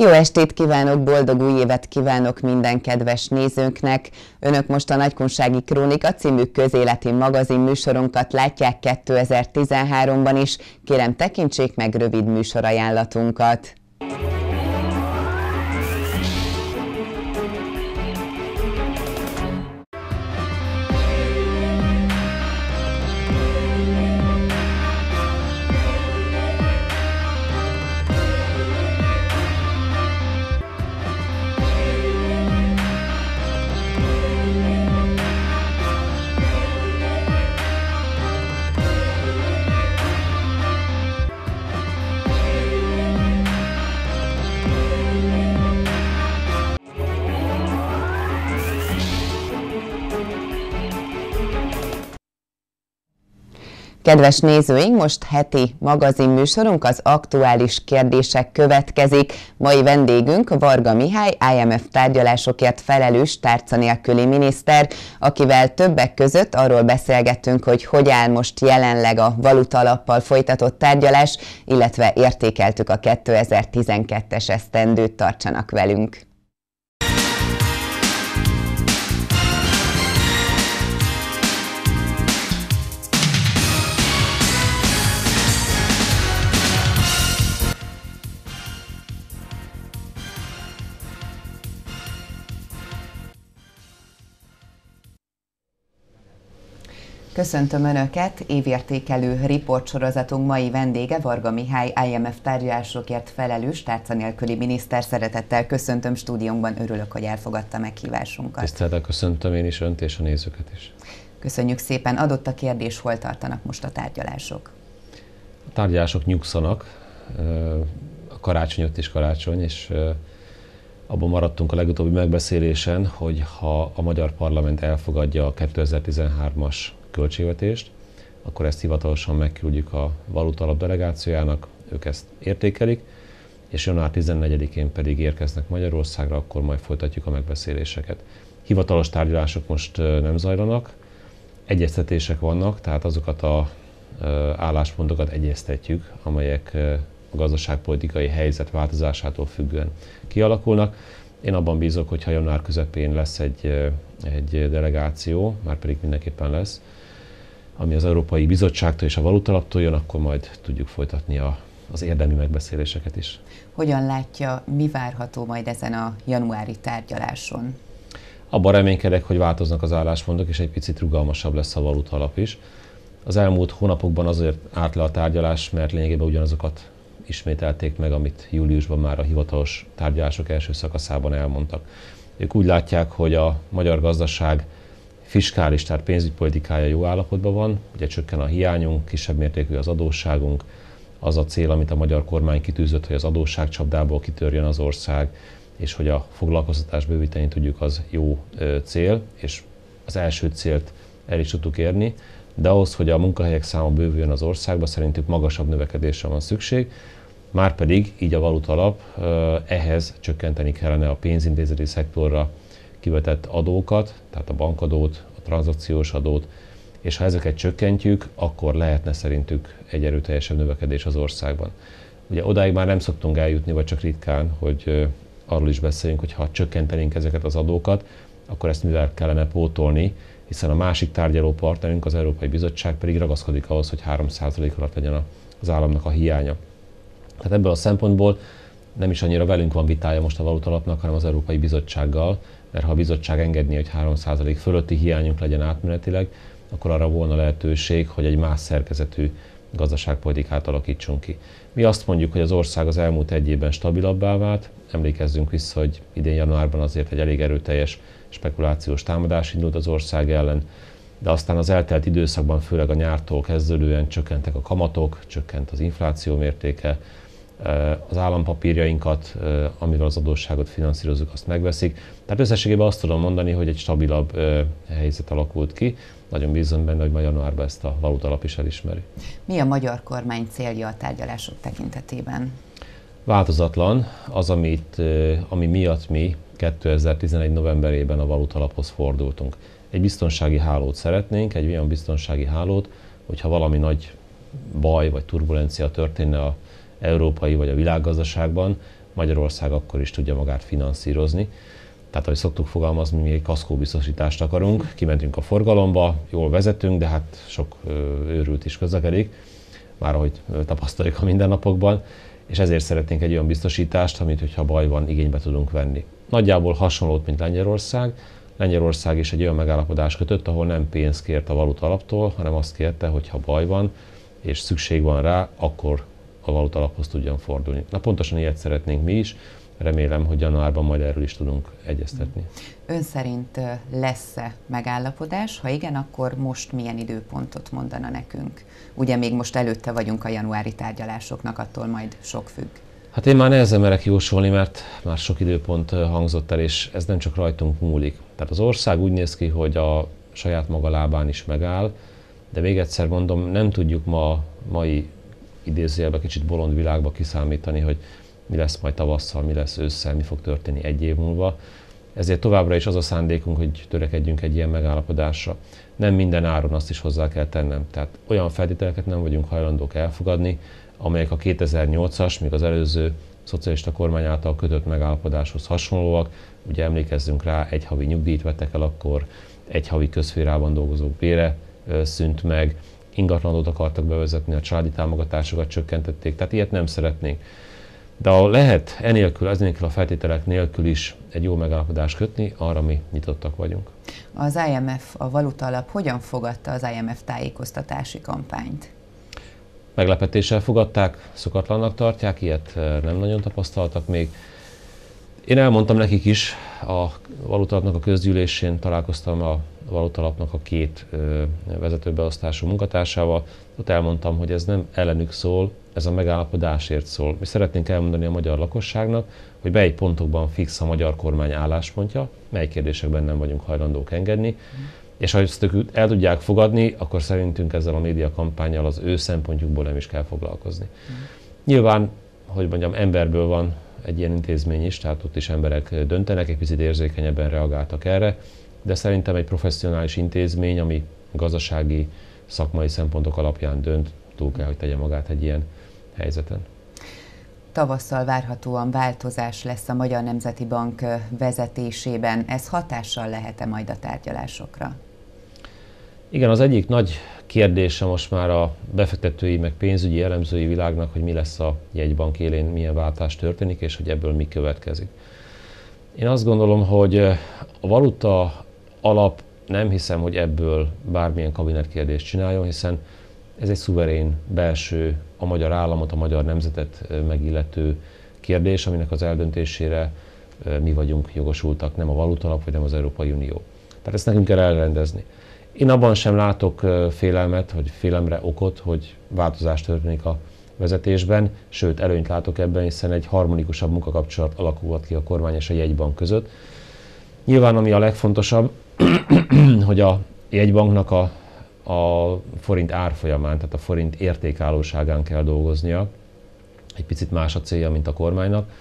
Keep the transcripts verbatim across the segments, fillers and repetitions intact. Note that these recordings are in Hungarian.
Jó estét kívánok, boldog új évet kívánok minden kedves nézőnknek! Önök most a Nagykunsági Krónika című közéleti magazin műsorunkat látják kétezer-tizenháromban is. Kérem, tekintsék meg rövid műsorajánlatunkat! Kedves nézőink, most heti magazinműsorunk, az aktuális kérdések következik. Mai vendégünk Varga Mihály, I M F tárgyalásokért felelős tárca nélküli miniszter, akivel többek között arról beszélgettünk, hogy hogy áll most jelenleg a valutalappal folytatott tárgyalás, illetve értékeltük a kétezer-tizenkettes esztendőt. Tartsanak velünk! Köszöntöm Önöket! Évértékelő riportsorozatunk mai vendége Varga Mihály, I M F tárgyalásokért felelős tárca nélküli miniszter. Szeretettel köszöntöm stúdiónkban, örülök, hogy elfogadta meghívásunkat. Tisztelettel köszöntöm én is Önt és a nézőket is. Köszönjük szépen! Adott a kérdés, hol tartanak most a tárgyalások? A tárgyalások nyugszanak, a karácsony jött is karácsony, és abban maradtunk a legutóbbi megbeszélésen, hogy ha a magyar parlament elfogadja a kétezer-tizenhármas költségvetést, akkor ezt hivatalosan megküldjük a valutalap delegációjának, ők ezt értékelik, és január tizennegyedikén pedig érkeznek Magyarországra, akkor majd folytatjuk a megbeszéléseket. Hivatalos tárgyalások most nem zajlanak, egyeztetések vannak, tehát azokat az álláspontokat egyeztetjük, amelyek a gazdaságpolitikai helyzet változásától függően kialakulnak. Én abban bízok, hogy ha január közepén lesz egy, egy delegáció, már pedig mindenképpen lesz, ami az Európai Bizottságtól és a Valutalaptól jön, akkor majd tudjuk folytatni a, az érdemi megbeszéléseket is. Hogyan látja, mi várható majd ezen a januári tárgyaláson? Abban reménykedek, hogy változnak az álláspontok, és egy picit rugalmasabb lesz a valutalap is. Az elmúlt hónapokban azért állt le a tárgyalás, mert lényegében ugyanazokat ismételték meg, amit júliusban már a hivatalos tárgyalások első szakaszában elmondtak. Ők úgy látják, hogy a magyar gazdaság fiskális, tehát pénzügypolitikája jó állapotban van, ugye csökken a hiányunk, kisebb mértékű az adósságunk, az a cél, amit a magyar kormány kitűzött, hogy az adósságcsapdából kitörjön az ország, és hogy a foglalkoztatást bővíteni tudjuk, az jó cél, és az első célt el is tudtuk érni, de ahhoz, hogy a munkahelyek száma bővüljön az országba, szerintük magasabb növekedésre van szükség, márpedig így a valutalap ehhez csökkenteni kellene a pénzintézeti szektorra kivetett adókat, tehát a bankadót, a tranzakciós adót, és ha ezeket csökkentjük, akkor lehetne szerintük egy erőteljesebb növekedés az országban. Ugye odáig már nem szoktunk eljutni, vagy csak ritkán, hogy arról is beszéljünk, hogy ha csökkentenénk ezeket az adókat, akkor ezt mivel kellene pótolni, hiszen a másik tárgyaló partnerünk, az Európai Bizottság pedig ragaszkodik ahhoz, hogy három százalék alatt legyen az államnak a hiánya. Tehát ebből a szempontból nem is annyira velünk van vitája most a valutalapnak, hanem az Európai Bizottsággal, mert ha a bizottság engedné, hogy három százalék fölötti hiányunk legyen átmenetileg, akkor arra volna lehetőség, hogy egy más szerkezetű gazdaságpolitikát alakítsunk ki. Mi azt mondjuk, hogy az ország az elmúlt egy évben stabilabbá vált, emlékezzünk vissza, hogy idén januárban azért egy elég erőteljes spekulációs támadás indult az ország ellen, de aztán az eltelt időszakban, főleg a nyártól kezdődően csökkentek a kamatok, csökkent az infláció mértéke, az állampapírjainkat, amivel az adósságot finanszírozunk, azt megveszik. Tehát összességében azt tudom mondani, hogy egy stabilabb helyzet alakult ki. Nagyon bízom benne, hogy ma januárban ezt a valutalap is elismeri. Mi a magyar kormány célja a tárgyalások tekintetében? Változatlan az, amit, ami miatt mi kétezer-tizenegy novemberében a valutalaphoz fordultunk. Egy biztonsági hálót szeretnénk, egy olyan biztonsági hálót, hogyha valami nagy baj vagy turbulencia történne az európai vagy a világgazdaságban, Magyarország akkor is tudja magát finanszírozni. Tehát, ahogy szoktuk fogalmazni, mi egy kaszkóbiztosítást akarunk, kimentünk a forgalomba, jól vezetünk, de hát sok őrült is közlekedik, már ahogy tapasztaljuk a mindennapokban, és ezért szeretnénk egy olyan biztosítást, amit, hogyha baj van, igénybe tudunk venni. Nagyjából hasonlót, mint Lengyelország. Lengyelország is egy olyan megállapodást kötött, ahol nem pénzt kért a valuta alaptól, hanem azt kérte, hogy ha baj van, és szükség van rá, akkor a valuta alaphoz tudjon fordulni. Na pontosan ilyet szeretnénk mi is, remélem, hogy januárban majd erről is tudunk egyeztetni. Ön szerint lesz-e megállapodás? Ha igen, akkor most milyen időpontot mondana nekünk? Ugye még most előtte vagyunk a januári tárgyalásoknak, attól majd sok függ. Hát én már nehezen merek jósolni, mert már sok időpont hangzott el, és ez nem csak rajtunk múlik. Tehát az ország úgy néz ki, hogy a saját maga lábán is megáll, de még egyszer mondom, nem tudjuk ma mai idézőjelben kicsit bolond világba kiszámítani, hogy mi lesz majd tavasszal, mi lesz ősszel, mi fog történni egy év múlva. Ezért továbbra is az a szándékunk, hogy törekedjünk egy ilyen megállapodásra. Nem minden áron, azt is hozzá kell tennem. Tehát olyan feltételeket nem vagyunk hajlandók elfogadni, amelyek a kétezer-nyolcas, még az előző szocialista kormány által kötött megállapodáshoz hasonlóak. Ugye emlékezzünk rá, egy havi nyugdíjt vettek el akkor, egy havi közszférában dolgozók bére szűnt meg, ingatlanot akartak bevezetni, a családi támogatásokat csökkentették, tehát ilyet nem szeretnénk. De ha lehet enélkül, ezenélkül a feltételek nélkül is egy jó megállapodást kötni, arra mi nyitottak vagyunk. Az I M F, a Valuta Alap hogyan fogadta az I M F tájékoztatási kampányt? Meglepetéssel fogadták, szokatlannak tartják, ilyet nem nagyon tapasztaltak még. Én elmondtam nekik is, a Valuta Alapnak a közgyűlésén találkoztam a Valuta Alapnak a két vezetőbeosztású munkatársával, ott elmondtam, hogy ez nem ellenük szól, ez a megállapodásért szól. Mi szeretnénk elmondani a magyar lakosságnak, hogy mely pontokban fix a magyar kormány álláspontja, mely kérdésekben nem vagyunk hajlandók engedni, mm. és ha ezt ők el tudják fogadni, akkor szerintünk ezzel a médiakampánnyal az ő szempontjukból nem is kell foglalkozni. Mm. Nyilván, hogy mondjam, emberből van egy ilyen intézmény is, tehát ott is emberek döntenek, egy picit érzékenyebben reagáltak erre, de szerintem egy professzionális intézmény, ami gazdasági, szakmai szempontok alapján dönt, túl kell, hogy tegye magát egy ilyen helyzeten. Tavasszal várhatóan változás lesz a Magyar Nemzeti Bank vezetésében. Ez hatással lehet-e majd a tárgyalásokra? Igen, az egyik nagy kérdése most már a befektetői, meg pénzügyi elemzői világnak, hogy mi lesz a jegybank élén, milyen váltás történik, és hogy ebből mi következik. Én azt gondolom, hogy a valuta alap nem hiszem, hogy ebből bármilyen kabinetkérdést csináljon, hiszen ez egy szuverén, belső, a magyar államot, a magyar nemzetet megillető kérdés, aminek az eldöntésére mi vagyunk jogosultak, nem a Valuta Alap, vagy nem az Európai Unió. Tehát ezt nekünk kell elrendezni. Én abban sem látok félelmet, vagy félelemre okot, hogy változás történik a vezetésben, sőt előnyt látok ebben, hiszen egy harmonikusabb munkakapcsolat alakulhat ki a kormány és a jegybank között. Nyilván ami a legfontosabb, hogy a jegybanknak a, a forint árfolyamán, tehát a forint értékállóságán kell dolgoznia. Egy picit más a célja, mint a kormánynak.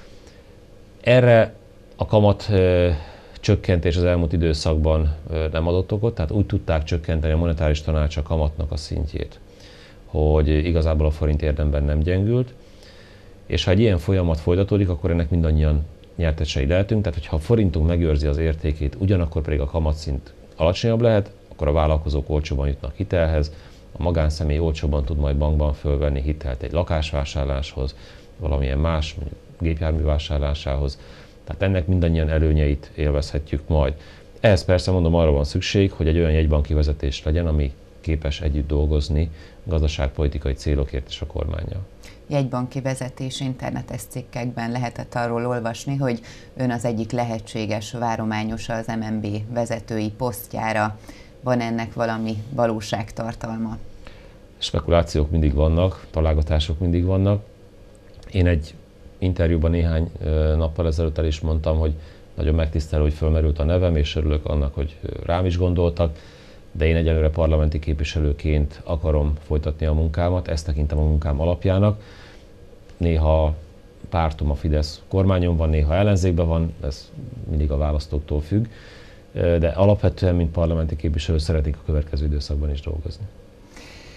Erre a kamat ö, csökkentés az elmúlt időszakban ö, nem adott okot, tehát úgy tudták csökkenteni a monetáris tanács a kamatnak a szintjét, hogy igazából a forint érdemben nem gyengült, és ha egy ilyen folyamat folytatódik, akkor ennek mindannyian nyertesei lehetünk, tehát hogyha a forintunk megőrzi az értékét, ugyanakkor pedig a kamatszint alacsonyabb lehet, akkor a vállalkozók olcsóban jutnak hitelhez, a magánszemély olcsóban tud majd bankban fölvenni hitelt egy lakásvásárláshoz, valamilyen más, mondjuk gépjármű vásárlásához, tehát ennek mindannyian előnyeit élvezhetjük majd. Ehhez persze mondom, arra van szükség, hogy egy olyan jegybanki vezetés legyen, ami képes együtt dolgozni gazdaságpolitikai célokért és a kormánnyal. Jegybanki vezetés internetes cikkekben lehetett arról olvasni, hogy ön az egyik lehetséges várományosa az em en bé vezetői posztjára. Van ennek valami valóságtartalma? Spekulációk mindig vannak, találgatások mindig vannak. Én egy interjúban néhány nappal ezelőtt el is mondtam, hogy nagyon megtisztelő, hogy fölmerült a nevem, és örülök annak, hogy rám is gondoltak, de én egyelőre parlamenti képviselőként akarom folytatni a munkámat, ezt tekintem a munkám alapjának. Néha pártom a Fidesz kormányon van, néha ellenzékben van, ez mindig a választóktól függ, de alapvetően, mint parlamenti képviselő szeretnék a következő időszakban is dolgozni.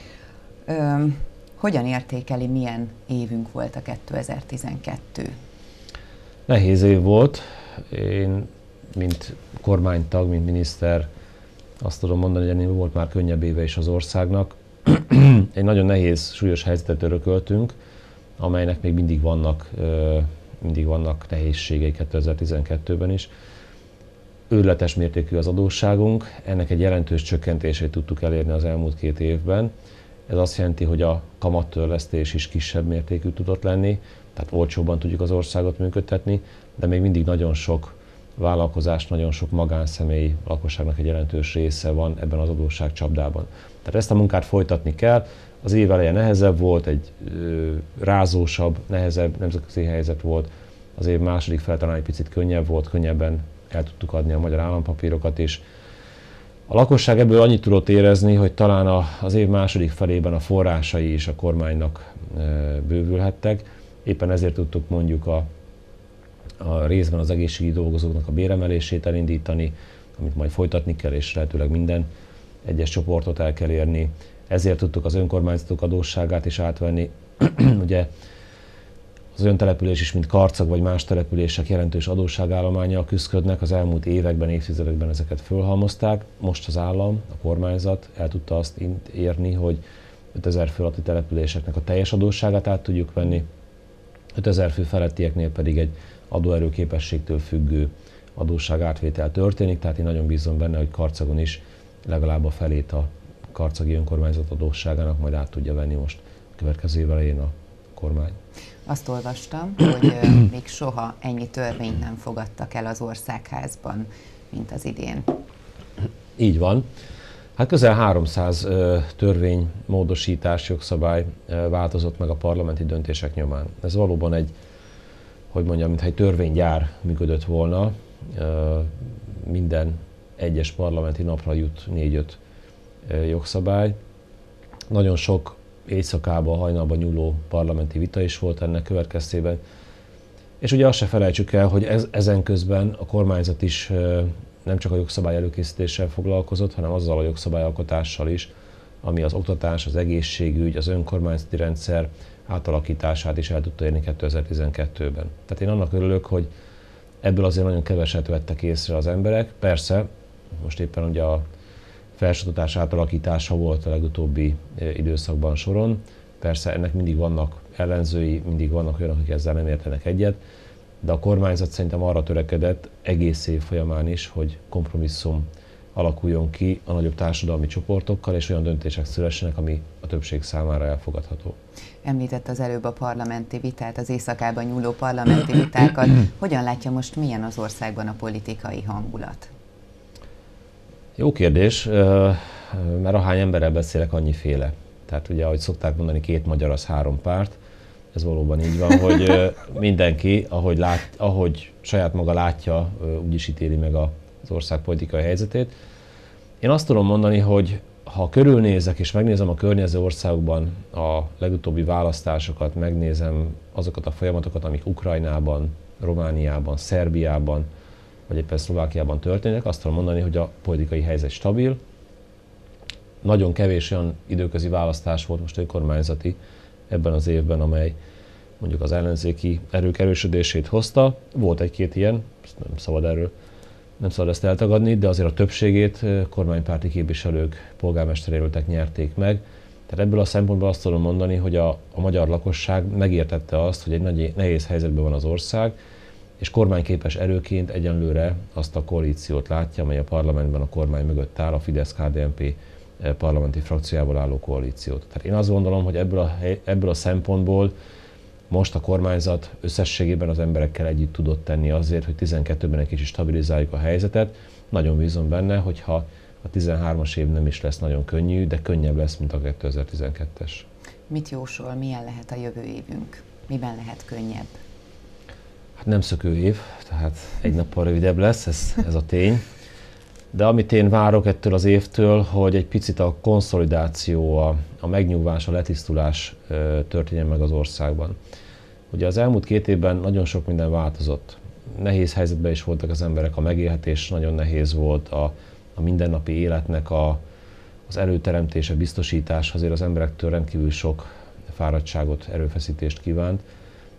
Ö, hogyan értékeli, milyen évünk volt a kétezer-tizenkettő? Nehéz év volt. Én, mint kormánytag, mint miniszter, azt tudom mondani, hogy ennél volt már könnyebb éve is az országnak. Egy nagyon nehéz, súlyos helyzetet örököltünk, amelynek még mindig vannak, mindig vannak nehézségei kétezer-tizenkettőben is. Őrületes mértékű az adósságunk, ennek egy jelentős csökkentését tudtuk elérni az elmúlt két évben. Ez azt jelenti, hogy a kamattörlesztés is kisebb mértékű tudott lenni, tehát olcsóbban tudjuk az országot működtetni, de még mindig nagyon sok vállalkozás, nagyon sok magánszemély lakosságnak egy jelentős része van ebben az adósság csapdában. Tehát ezt a munkát folytatni kell. Az év eleje nehezebb volt, egy ö, rázósabb, nehezebb nemzetközi helyzet volt. Az év második fele talán egy picit könnyebb volt, könnyebben el tudtuk adni a magyar állampapírokat is. A lakosság ebből annyit tudott érezni, hogy talán a, az év második felében a forrásai is a kormánynak e, bővülhettek. Éppen ezért tudtuk mondjuk a, a részben az egészségügyi dolgozóknak a béremelését elindítani, amit majd folytatni kell, és lehetőleg minden egyes csoportot el kell érni. Ezért tudtuk az önkormányzatok adósságát is átvenni. Ugye az olyan település is, mint Karcag vagy más települések jelentős adósságállománnyal küzdködnek, az elmúlt években, évtizedekben ezeket fölhalmozták. Most az állam, a kormányzat el tudta azt érni, hogy ötezer fő alatti településeknek a teljes adósságát át tudjuk venni, ötezer fő felettieknél pedig egy adóerőképességtől függő adósságátvétel történik, tehát én nagyon bízom benne, hogy Karcagon is legalább a felét a karcagi önkormányzat adósságának majd át tudja venni most a következő év elején a kormány. Azt olvastam, hogy még soha ennyi törvényt nem fogadtak el az országházban, mint az idén. Így van. Hát közel háromszáz törvénymódosítás, jogszabály változott meg a parlamenti döntések nyomán. Ez valóban egy, hogy mondjam, mintha egy törvénygyár működött volna. Minden egyes parlamenti napra jut négy-öt jogszabály. Nagyon sok éjszakában, hajnalban nyúló parlamenti vita is volt ennek következtében. És ugye azt se felejtsük el, hogy ez, ezen közben a kormányzat is nem csak a jogszabály előkészítéssel foglalkozott, hanem azzal a jogszabályalkotással is, ami az oktatás, az egészségügy, az önkormányzati rendszer átalakítását is el tudta érni kétezer-tizenkettőben. Tehát én annak örülök, hogy ebből azért nagyon keveset vettek észre az emberek. Persze, most éppen ugye a felsőoktatás átalakítása volt a legutóbbi időszakban soron. Persze ennek mindig vannak ellenzői, mindig vannak olyanok, akik ezzel nem értenek egyet, de a kormányzat szerintem arra törekedett egész év folyamán is, hogy kompromisszum alakuljon ki a nagyobb társadalmi csoportokkal, és olyan döntések szülessenek, ami a többség számára elfogadható. Említett az előbb a parlamenti vitát, az éjszakában nyúló parlamenti vitákat. Hogyan látja most, milyen az országban a politikai hangulat? Jó kérdés, mert ahány emberrel beszélek, annyiféle. Tehát ugye, ahogy szokták mondani, két magyar az három párt. Ez valóban így van, hogy mindenki, ahogy, lát, ahogy saját maga látja, úgy is ítéli meg az ország politikai helyzetét. Én azt tudom mondani, hogy ha körülnézek és megnézem a környező országokban a legutóbbi választásokat, megnézem azokat a folyamatokat, amik Ukrajnában, Romániában, Szerbiában, vagy éppen Szlovákiában történnek, azt tudom mondani, hogy a politikai helyzet stabil. Nagyon kevés olyan időközi választás volt most önkormányzati ebben az évben, amely mondjuk az ellenzéki erők erősödését hozta. Volt egy-két ilyen, nem szabad erről, nem szabad ezt eltagadni, de azért a többségét kormánypárti képviselők, polgármesterjelöltek nyerték meg. Tehát ebből a szempontból azt tudom mondani, hogy a, a magyar lakosság megértette azt, hogy egy nagy, nehéz helyzetben van az ország, és kormányképes erőként egyenlőre azt a koalíciót látja, amely a parlamentben a kormány mögött áll, a Fidesz-ká dé en pé parlamenti frakciójából álló koalíciót. Tehát én azt gondolom, hogy ebből a, ebből a szempontból most a kormányzat összességében az emberekkel együtt tudott tenni azért, hogy tizenkettőben egy kicsit stabilizáljuk a helyzetet. Nagyon bízom benne, hogyha a tizenhármas év nem is lesz nagyon könnyű, de könnyebb lesz, mint a kétezer-tizenkettes. Mit jósol, milyen lehet a jövő évünk? Miben lehet könnyebb? Hát nem szökő év, tehát egy nappal rövidebb lesz, ez, ez a tény. De amit én várok ettől az évtől, hogy egy picit a konszolidáció, a, a megnyugvás, a letisztulás ö, történjen meg az országban. Ugye az elmúlt két évben nagyon sok minden változott. Nehéz helyzetben is voltak az emberek, a megélhetés nagyon nehéz volt, a, a mindennapi életnek a, az előteremtése, biztosítása azért az emberektől rendkívül sok fáradtságot, erőfeszítést kívánt.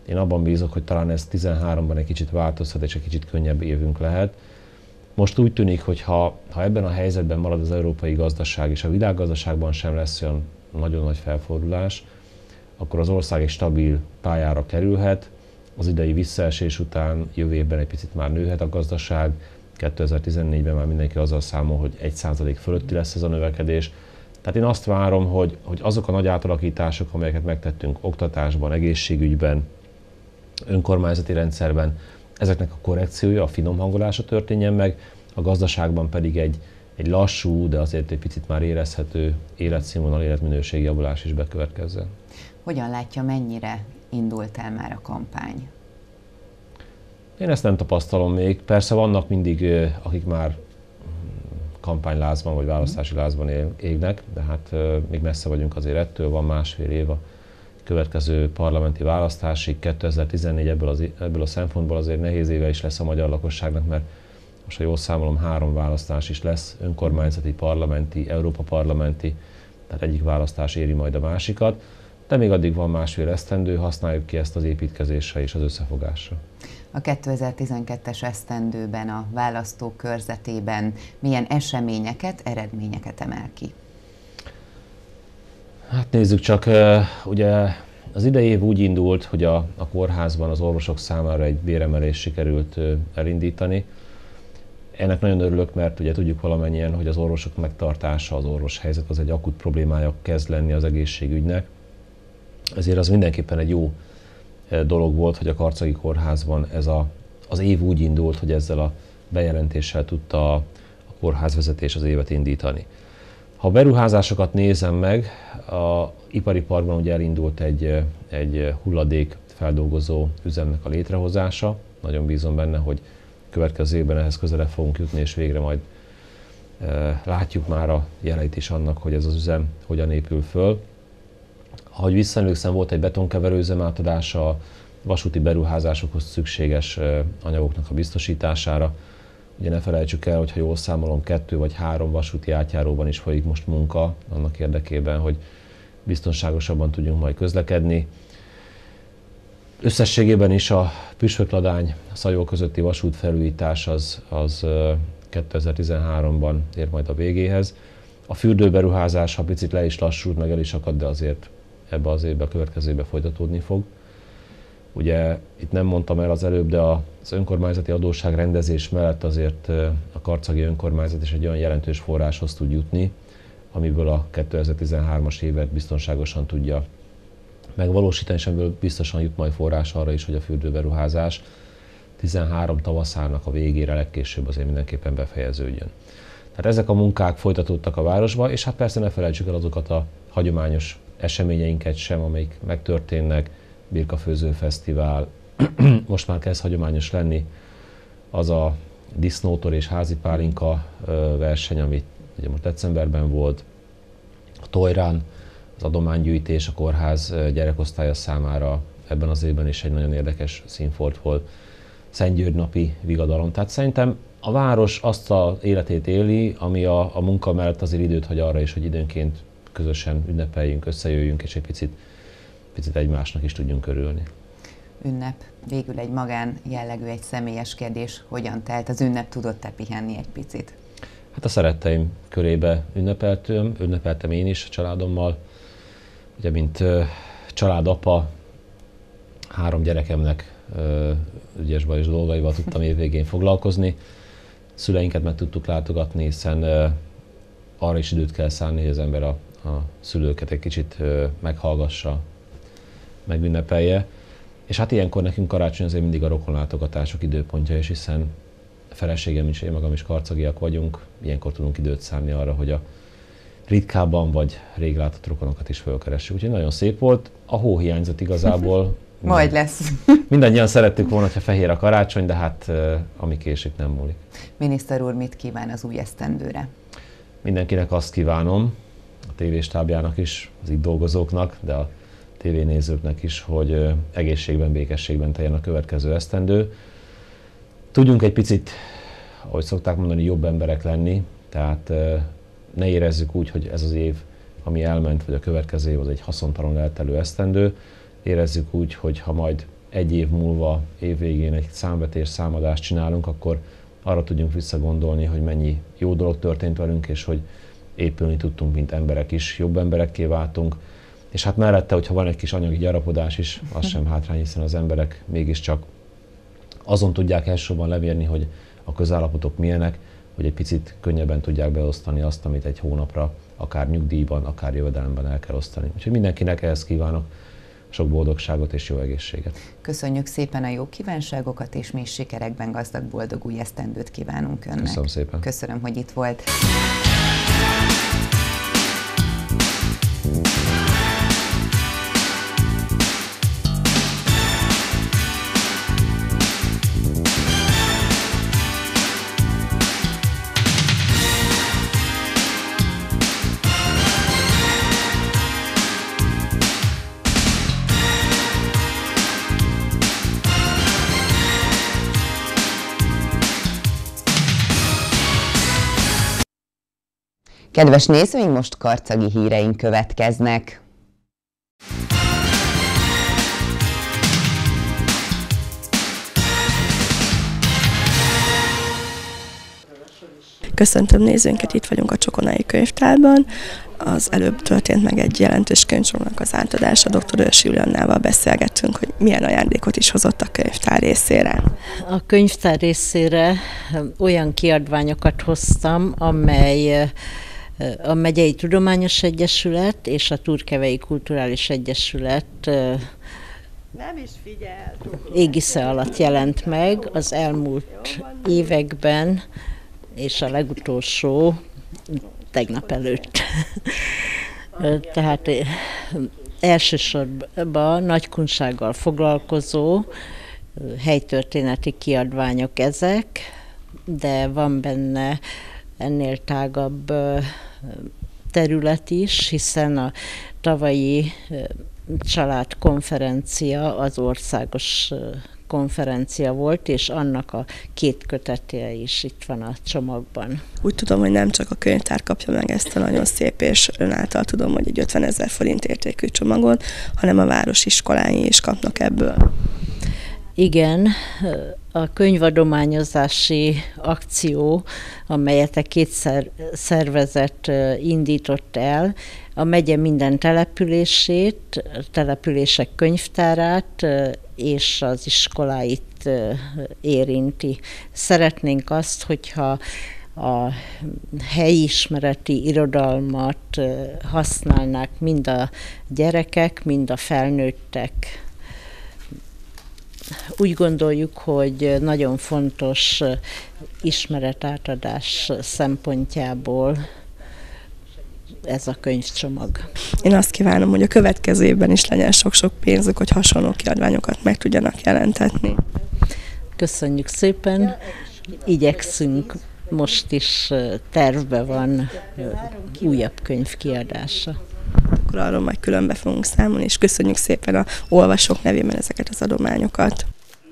Én abban bízok, hogy talán ez tizenháromban egy kicsit változhat, és egy kicsit könnyebb évünk lehet. Most úgy tűnik, hogy ha, ha ebben a helyzetben marad az európai gazdaság, és a világgazdaságban sem lesz olyan nagyon nagy felfordulás, akkor az ország egy stabil pályára kerülhet. Az idei visszaesés után jövő évben egy picit már nőhet a gazdaság. kétezer-tizennégyben már mindenki azzal számol, hogy egy százalék fölötti lesz ez a növekedés. Tehát én azt várom, hogy, hogy azok a nagy átalakítások, amelyeket megtettünk oktatásban, egészségügyben, önkormányzati rendszerben, ezeknek a korrekciója, a finom hangolása történjen meg, a gazdaságban pedig egy, egy lassú, de azért egy picit már érezhető életszínvonal, életminőségi javulás is bekövetkezzen. Hogyan látja, mennyire indult el már a kampány? Én ezt nem tapasztalom még. Persze vannak mindig, akik már kampánylázban vagy választási lázban égnek, de hát még messze vagyunk azért ettől, van másfél év a következő parlamenti választásig. kétezer-tizennégy ebből, az, ebből a szempontból azért nehéz éve is lesz a magyar lakosságnak, mert most, ha jól számolom, három választás is lesz, önkormányzati, parlamenti, Európa parlamenti, tehát egyik választás éri majd a másikat, de még addig van másfél esztendő, használjuk ki ezt az építkezésre és az összefogásra. A kétezer-tizenkettes esztendőben a választókörzetében milyen eseményeket, eredményeket emel ki? Hát nézzük csak, ugye az idei év úgy indult, hogy a, a kórházban az orvosok számára egy béremelést sikerült elindítani. Ennek nagyon örülök, mert ugye tudjuk valamennyien, hogy az orvosok megtartása, az orvoshelyzet az egy akut problémája kezd lenni az egészségügynek. Ezért az mindenképpen egy jó dolog volt, hogy a Karcagi Kórházban ez a, az év úgy indult, hogy ezzel a bejelentéssel tudta a, a kórházvezetés az évet indítani. Ha a beruházásokat nézem meg, a ipari parkban ugye elindult egy, egy hulladék feldolgozó üzemnek a létrehozása. Nagyon bízom benne, hogy következő évben ehhez közelebb fogunk jutni, és végre majd e, látjuk már a jeleit is annak, hogy ez az üzem hogyan épül föl. Ahogy visszaemlékszem, volt egy betonkeverőüzem átadása a vasúti beruházásokhoz szükséges anyagoknak a biztosítására. Ugye ne felejtsük el, hogy ha jól számolom, kettő vagy három vasúti átjáróban is folyik most munka annak érdekében, hogy biztonságosabban tudjunk majd közlekedni. Összességében is a Püspökladány Szajó közötti vasútfelújítás az, az kétezer-tizenháromban ér majd a végéhez. A fürdőberuházás, ha picit le is lassult, meg el is akad, de azért ebbe az évben, a következő évben folytatódni fog. Ugye itt nem mondtam el az előbb, de az önkormányzati adósság rendezés mellett azért a karcagi önkormányzat is egy olyan jelentős forráshoz tud jutni, amiből a kétezer-tizenhármas évet biztonságosan tudja megvalósítani, és amiből biztosan jut majd forrás arra is, hogy a fürdőberuházás tizenhárom tavaszának a végére legkésőbb azért mindenképpen befejeződjön. Tehát ezek a munkák folytatódtak a városba, és hát persze ne felejtsük el azokat a hagyományos eseményeinket sem, amelyik megtörténnek, Birkafőző Fesztivál, most már kezd hagyományos lenni az a disznótor és házi pálinka verseny, amit ugye most decemberben volt, a Tojrán, az adománygyűjtés a kórház gyerekosztálya számára ebben az évben is egy nagyon érdekes színfolt volt, Szentgyörgy napi vigadalom. Tehát szerintem a város azt az életét éli, ami a, a munka mellett azért időt hagy arra is, hogy időnként közösen ünnepeljünk, összejöjjünk, és egy picit, picit egymásnak is tudjunk örülni. Ünnep. Végül egy magán jellegű, egy személyes kérdés. Hogyan telt az ünnep? Tudott-e pihenni egy picit? Hát a szeretteim körébe ünnepeltem, ünnepeltem én is a családommal. Ugye, mint uh, családapa, három gyerekemnek uh, ügyes bajos dolgaival tudtam évvégén foglalkozni. Szüleinket meg tudtuk látogatni, hiszen uh, arra is időt kell szánni, hogy az ember a, a szülőket egy kicsit uh, meghallgassa, megünnepelje. És hát ilyenkor nekünk karácsony azért mindig a rokonlátogatások időpontja, és hiszen a feleségem is, én magam is karcagiak vagyunk, ilyenkor tudunk időt szánni arra, hogy a ritkábban vagy rég látott rokonokat is felkeressük. Úgyhogy nagyon szép volt. A hó hiányzott igazából. Majd lesz. Mindannyian szerettük volna, hogyha fehér a karácsony, de hát ami késik, nem múlik. Miniszter úr, mit kíván az új esztendőre? Mindenkinek azt kívánom, a tévéstábjának is, az itt dolgozóknak, de a tévénézőknek is, hogy egészségben, békességben teljen a következő esztendő. Tudjunk egy picit, ahogy szokták mondani, jobb emberek lenni, tehát ne érezzük úgy, hogy ez az év, ami elment, vagy a következő év az egy haszontalan eltelő esztendő. Érezzük úgy, hogy ha majd egy év múlva, év végén egy számvetés, számadást csinálunk, akkor arra tudjunk visszagondolni, hogy mennyi jó dolog történt velünk, és hogy épülni tudtunk, mint emberek is, jobb emberekké váltunk. És hát mellette, hogyha van egy kis anyagi gyarapodás is, az sem hátrány, hiszen az emberek mégiscsak azon tudják elsősorban lemérni, hogy a közállapotok milyenek, hogy egy picit könnyebben tudják beosztani azt, amit egy hónapra, akár nyugdíjban, akár jövedelemben el kell osztani. Úgyhogy mindenkinek ehhez kívánok sok boldogságot és jó egészséget. Köszönjük szépen a jó kívánságokat, és mi sikerekben gazdag, boldog új esztendőt kívánunk önnek. Köszönöm szépen. Köszönöm, hogy itt volt. Kedves nézőink, most karcagi híreink következnek. Köszöntöm nézőinket, itt vagyunk a Csokonai Könyvtárban. Az előbb történt meg egy jelentős könyvsornak az átadása. doktor Őrsi Juliannával beszélgettünk, hogy milyen ajándékot is hozott a könyvtár részére. A könyvtár részére olyan kiadványokat hoztam, amely a Megyei Tudományos Egyesület és a Turkevei Kulturális Egyesület Nem is figyel. égisze alatt jelent meg az elmúlt években, és a legutolsó tegnap előtt. Tehát elsősorban nagykunsággal foglalkozó helytörténeti kiadványok ezek, de van benne ennél tágabb terület is, hiszen a tavalyi családkonferencia az országos konferencia volt, és annak a két kötete is itt van a csomagban. Úgy tudom, hogy nem csak a könyvtár kapja meg ezt a nagyon szép, és ön által tudom, hogy egy ötvenezer forint értékű csomagot, hanem a városiskolái is kapnak ebből. Igen, a könyvadományozási akció, amelyet a két szervezet indított el, a megye minden települését, települések könyvtárát és az iskoláit érinti. Szeretnénk azt, hogyha a helyismereti irodalmat használnák mind a gyerekek, mind a felnőttek. Úgy gondoljuk, hogy nagyon fontos ismeretátadás szempontjából ez a könyvcsomag. Én azt kívánom, hogy a következő évben is legyen sok-sok pénzük, hogy hasonló kiadványokat meg tudjanak jelentetni. Köszönjük szépen, igyekszünk, most is tervben van újabb könyv kiadása. Akkor arról majd különbe fogunk számolni, és köszönjük szépen a olvasók nevében ezeket az adományokat.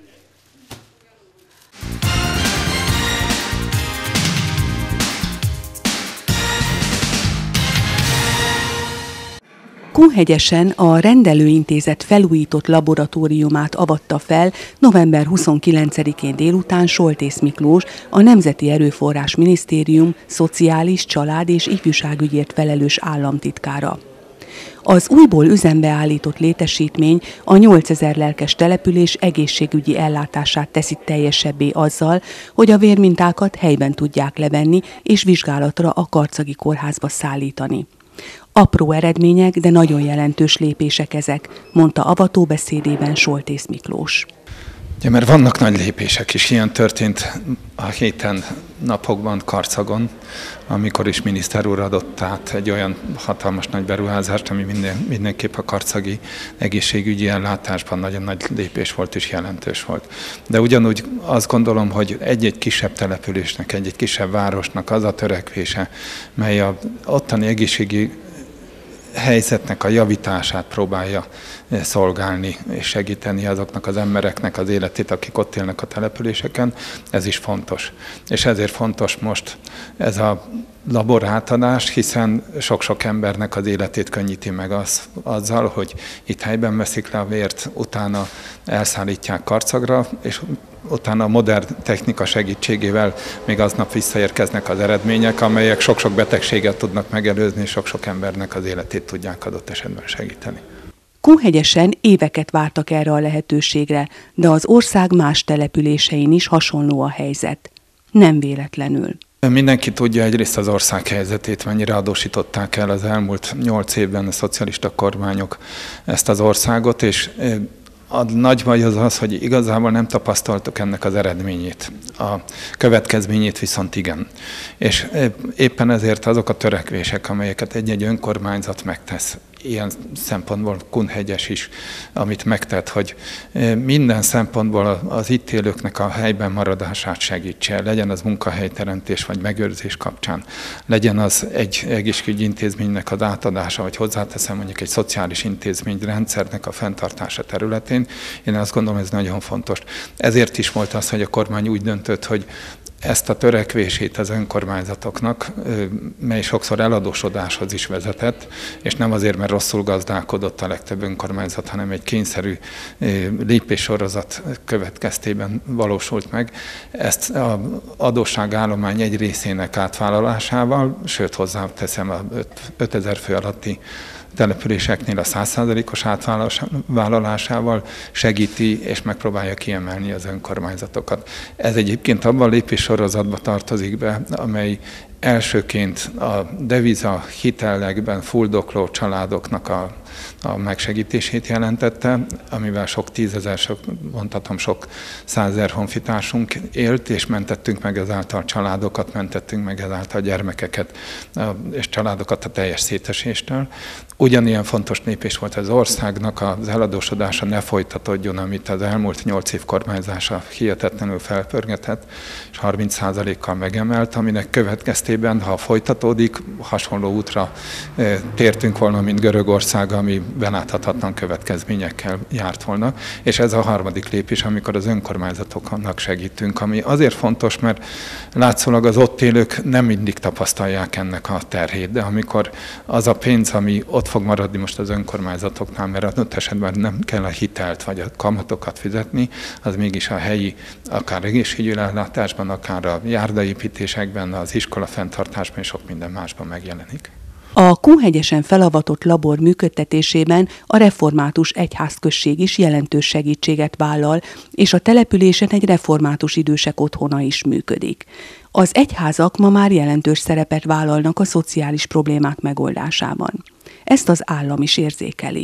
Kunhegyesen a Rendelőintézet felújított laboratóriumát avatta fel november huszonkilencedikén délután Soltész Miklós, a Nemzeti Erőforrás Minisztérium szociális, család és ifjúságügyért felelős államtitkára. Az újból üzembe állított létesítmény a nyolcezer lelkes település egészségügyi ellátását teszi teljesebbé azzal, hogy a vérmintákat helyben tudják levenni és vizsgálatra a Karcagi Kórházba szállítani. Apró eredmények, de nagyon jelentős lépések ezek, mondta avatóbeszédében Soltész Miklós. Ja, mert vannak nagy lépések is. Ilyen történt a héten napokban Karcagon, amikor is miniszter úr adott át egy olyan hatalmas nagy beruházást, ami minden, mindenképp a karcagi egészségügyi ellátásban nagyon nagy lépés volt és jelentős volt. De ugyanúgy azt gondolom, hogy egy-egy kisebb településnek, egy-egy kisebb városnak az a törekvése, mely a ottani egészségügyi helyzetnek a javítását próbálja szolgálni és segíteni azoknak az embereknek az életét, akik ott élnek a településeken. Ez is fontos. És ezért fontos most ez a labor átadás, hiszen sok-sok embernek az életét könnyíti meg az, azzal, hogy itt helyben veszik le a vért, utána elszállítják Karcagra, és utána a modern technika segítségével még aznap visszaérkeznek az eredmények, amelyek sok-sok betegséget tudnak megelőzni, és sok-sok embernek az életét tudják adott esetben segíteni. Kunhegyesen éveket vártak erre a lehetőségre, de az ország más településein is hasonló a helyzet. Nem véletlenül. Mindenki tudja egyrészt az ország helyzetét, mennyire adósították el az elmúlt nyolc évben a szocialista kormányok ezt az országot, és a nagy baj az az, hogy igazából nem tapasztaltuk ennek az eredményét. A következményét viszont igen. És éppen ezért azok a törekvések, amelyeket egy-egy önkormányzat megtesz, ilyen szempontból Kunhegyes is, amit megtett, hogy minden szempontból az itt élőknek a helyben maradását segítse, legyen az munkahelyteremtés vagy megőrzés kapcsán, legyen az egy egészségügyi intézménynek az átadása, vagy hozzáteszem mondjuk egy szociális intézmény rendszernek a fenntartása területén. Én azt gondolom, ez nagyon fontos. Ezért is volt az, hogy a kormány úgy döntött, hogy ezt a törekvését az önkormányzatoknak, mely sokszor eladósodáshoz is vezetett, és nem azért, mert rosszul gazdálkodott a legtöbb önkormányzat, hanem egy kényszerű lépéssorozat következtében valósult meg. Ezt az adósságállomány egy részének átvállalásával, sőt hozzáteszem a ötezer fő alatti településeknél a száz százalékos átvállalásával segíti és megpróbálja kiemelni az önkormányzatokat. Ez egyébként abban a lépéssorozatba tartozik be, amely elsőként a deviza hitelekben fuldokló családoknak a, a megsegítését jelentette, amivel sok tízezer, sok, mondhatom, sok százezer honfitársunk élt, és mentettünk meg ezáltal családokat, mentettünk meg ezáltal gyermekeket és családokat a teljes széteséstől. Ugyanilyen fontos lépés volt az országnak, az eladósodása ne folytatódjon, amit az elmúlt nyolc év kormányzása hihetetlenül felpörgetett, és harminc százalékkal megemelt, aminek következtében, ha folytatódik, hasonló útra e, tértünk volna, mint Görögország, ami beláthatatlan következményekkel járt volna. És ez a harmadik lépés, amikor az önkormányzatoknak segítünk, ami azért fontos, mert látszólag az ott élők nem mindig tapasztalják ennek a terhét, de amikor az a pénz, ami ott fog maradni most az önkormányzatoknál, mert adott esetben nem kell a hitelt vagy a kamatokat fizetni, az mégis a helyi, akár egészségügyi ellátásban, akár a járdaépítésekben, az iskola fenntartásban és sok minden másban megjelenik. A Kunhegyesen felavatott labor működtetésében a református egyházközség is jelentős segítséget vállal, és a településen egy református idősek otthona is működik. Az egyházak ma már jelentős szerepet vállalnak a szociális problémák megoldásában. Ezt az állam is érzékeli.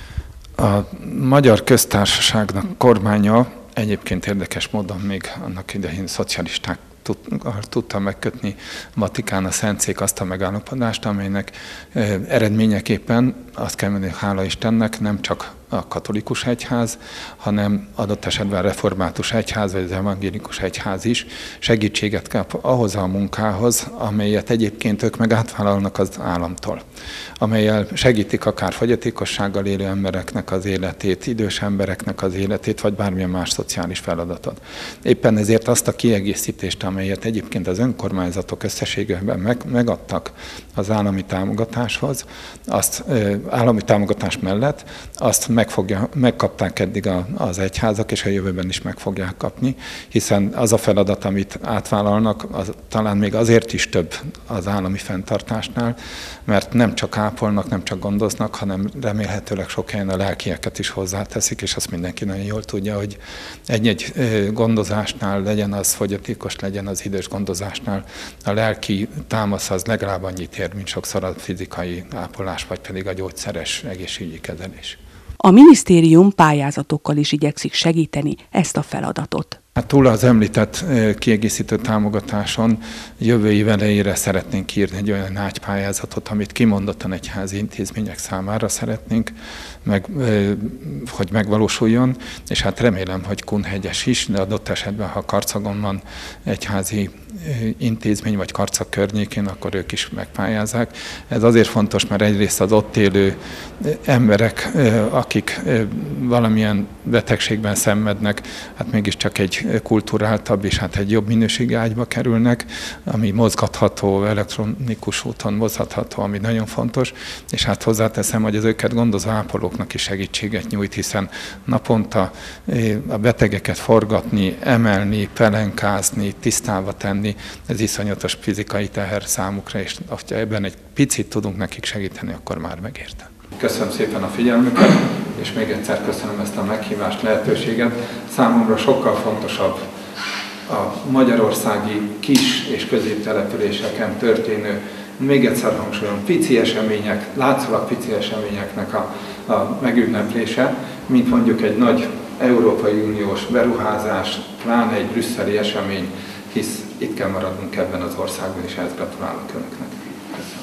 A Magyar Köztársaságnak kormánya egyébként érdekes módon még annak idején szocialisták tudta megkötni Vatikán, a Szentszék azt a megállapodást, amelynek eredményeképpen azt kell mondani, hála Istennek, nem csak a katolikus egyház, hanem adott esetben református egyház, vagy az evangélikus egyház is segítséget kap ahhoz a munkához, amelyet egyébként ők meg átvállalnak az államtól, amellyel segítik akár fogyatékossággal élő embereknek az életét, idős embereknek az életét, vagy bármilyen más szociális feladatot. Éppen ezért azt a kiegészítést, amelyet egyébként az önkormányzatok összességében meg, megadtak az állami támogatáshoz, azt állami támogatás mellett, azt megfogja, megkapták eddig a, az egyházak, és a jövőben is meg fogják kapni, hiszen az a feladat, amit átvállalnak, az talán még azért is több az állami fenntartásnál, mert nem csak ápolnak, nem csak gondoznak, hanem remélhetőleg sok helyen a lelkieket is hozzáteszik, és azt mindenki nagyon jól tudja, hogy egy-egy gondozásnál, legyen az fogyatékos, legyen az idős gondozásnál, a lelki támasz az legalább annyit ér, mint sokszor a fizikai ápolás, vagy pedig a gyógyszeres egészségügyi kezelés. A minisztérium pályázatokkal is igyekszik segíteni ezt a feladatot. Hát túl az említett kiegészítő támogatáson jövő év elejére szeretnénk írni egy olyan ágypályázatot, amit kimondottan egyházi intézmények számára szeretnénk, meg, hogy megvalósuljon, és hát remélem, hogy Kunhegyes is, de adott esetben, ha Karcagon van egyházi intézmény, vagy Karcag környékén, akkor ők is megpályázzák. Ez azért fontos, mert egyrészt az ott élő emberek, akik valamilyen betegségben szenvednek, hát mégiscsak egy kulturáltabb és hát egy jobb minőségi ágyba kerülnek, ami mozgatható, elektronikus úton mozgatható, ami nagyon fontos, és hát hozzáteszem, hogy az őket gondozó ápolóknak is segítséget nyújt, hiszen naponta a betegeket forgatni, emelni, pelenkázni, tisztába tenni, ez iszonyatos fizikai teher számukra, és ha ebben egy picit tudunk nekik segíteni, akkor már megérte. Köszönöm szépen a figyelmüket, és még egyszer köszönöm ezt a meghívást, lehetőséget. Számomra sokkal fontosabb a magyarországi kis és középtelepüléseken történő, még egyszer hangsúlyom, pici események, látszólag pici eseményeknek a, a megünneplése, mint mondjuk egy nagy Európai Uniós beruházás, pláne egy brüsszeli esemény, hisz itt kell maradnunk ebben az országban, és ehhez gratulálok Önöknek. Köszönöm.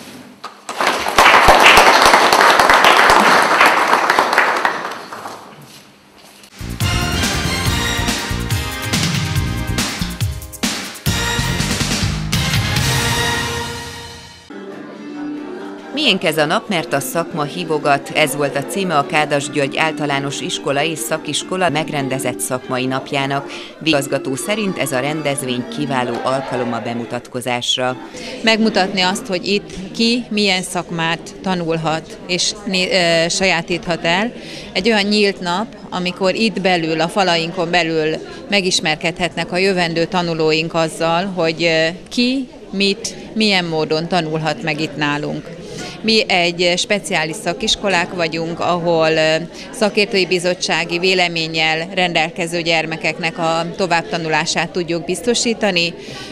Miénk ez a nap, mert a szakma hívogat. Ez volt a címe a Kádas-György Általános Iskola és Szakiskola megrendezett szakmai napjának. Igazgató szerint ez a rendezvény kiváló alkalom a bemutatkozásra. Megmutatni azt, hogy itt ki milyen szakmát tanulhat és e, sajátíthat el. Egy olyan nyílt nap, amikor itt belül, a falainkon belül megismerkedhetnek a jövendő tanulóink azzal, hogy ki, mit, milyen módon tanulhat meg itt nálunk. Mi egy speciális szakiskolák vagyunk, ahol szakértői bizottsági véleménnyel rendelkező gyermekeknek a továbbtanulását tudjuk biztosítani.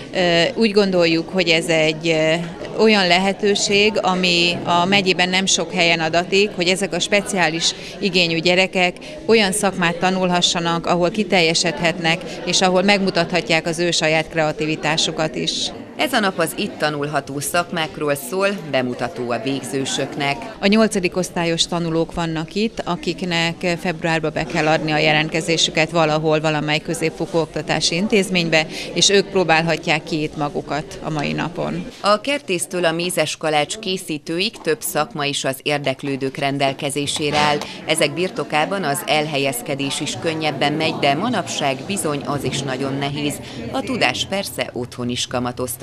Úgy gondoljuk, hogy ez egy olyan lehetőség, ami a megyében nem sok helyen adatik, hogy ezek a speciális igényű gyerekek olyan szakmát tanulhassanak, ahol kiteljesedhetnek, és ahol megmutathatják az ő saját kreativitásukat is. Ez a nap az itt tanulható szakmákról szól, bemutató a végzősöknek. A nyolcadik osztályos tanulók vannak itt, akiknek februárban be kell adni a jelentkezésüket valahol, valamely középfokú oktatási intézménybe, és ők próbálhatják ki itt magukat a mai napon. A kertésztől a mézes kalács készítőig több szakma is az érdeklődők rendelkezésére áll. Ezek birtokában az elhelyezkedés is könnyebben megy, de manapság bizony az is nagyon nehéz. A tudás persze otthon is kamatoztatható.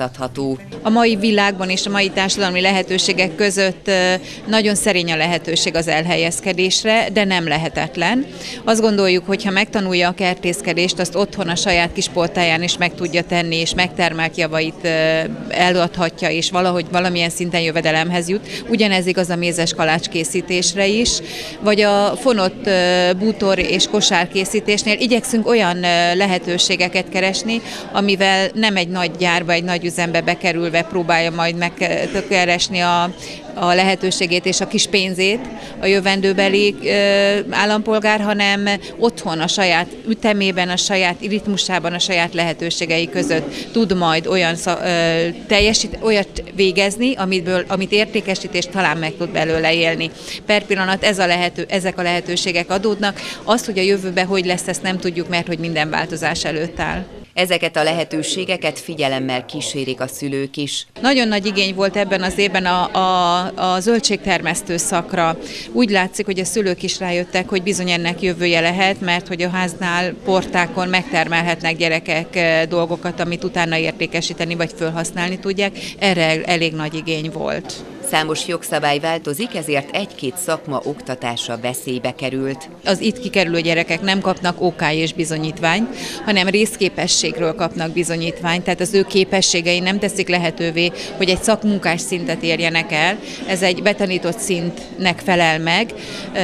A mai világban és a mai társadalmi lehetőségek között nagyon szerény a lehetőség az elhelyezkedésre, de nem lehetetlen. Azt gondoljuk, hogy ha megtanulja a kertészkedést, azt otthon a saját kis portáján is meg tudja tenni, és megtermelt javait eladhatja, és valahogy valamilyen szinten jövedelemhez jut. Ugyanez igaz a mézes kalács készítésre is, vagy a fonott bútor és kosár készítésnél igyekszünk olyan lehetőségeket keresni, amivel nem egy nagy gyárba, egy nagy üzembe bekerülve próbálja majd megkeresni a, a lehetőségét és a kis pénzét a jövendőbeli ö, állampolgár, hanem otthon a saját ütemében, a saját ritmusában, a saját lehetőségei között tud majd olyan ö, teljesít, olyat végezni, amitből, amit értékesítést talán meg tud belőle élni. Per pillanat ez a lehető, ezek a lehetőségek adódnak. Azt, hogy a jövőben hogy lesz, ezt nem tudjuk, mert hogy minden változás előtt áll. Ezeket a lehetőségeket figyelemmel kísérik a szülők is. Nagyon nagy igény volt ebben az évben a, a, a zöldségtermesztő szakra. Úgy látszik, hogy a szülők is rájöttek, hogy bizony ennek jövője lehet, mert hogy a háznál, portákon megtermelhetnek gyerekek dolgokat, amit utána értékesíteni vagy felhasználni tudják. Erre elég nagy igény volt. Számos jogszabály változik, ezért egy-két szakma oktatása veszélybe került. Az itt kikerülő gyerekek nem kapnak ó ká és bizonyítványt, hanem részképességről kapnak bizonyítványt, tehát az ő képességei nem teszik lehetővé, hogy egy szakmunkás szintet érjenek el. Ez egy betanított szintnek felel meg,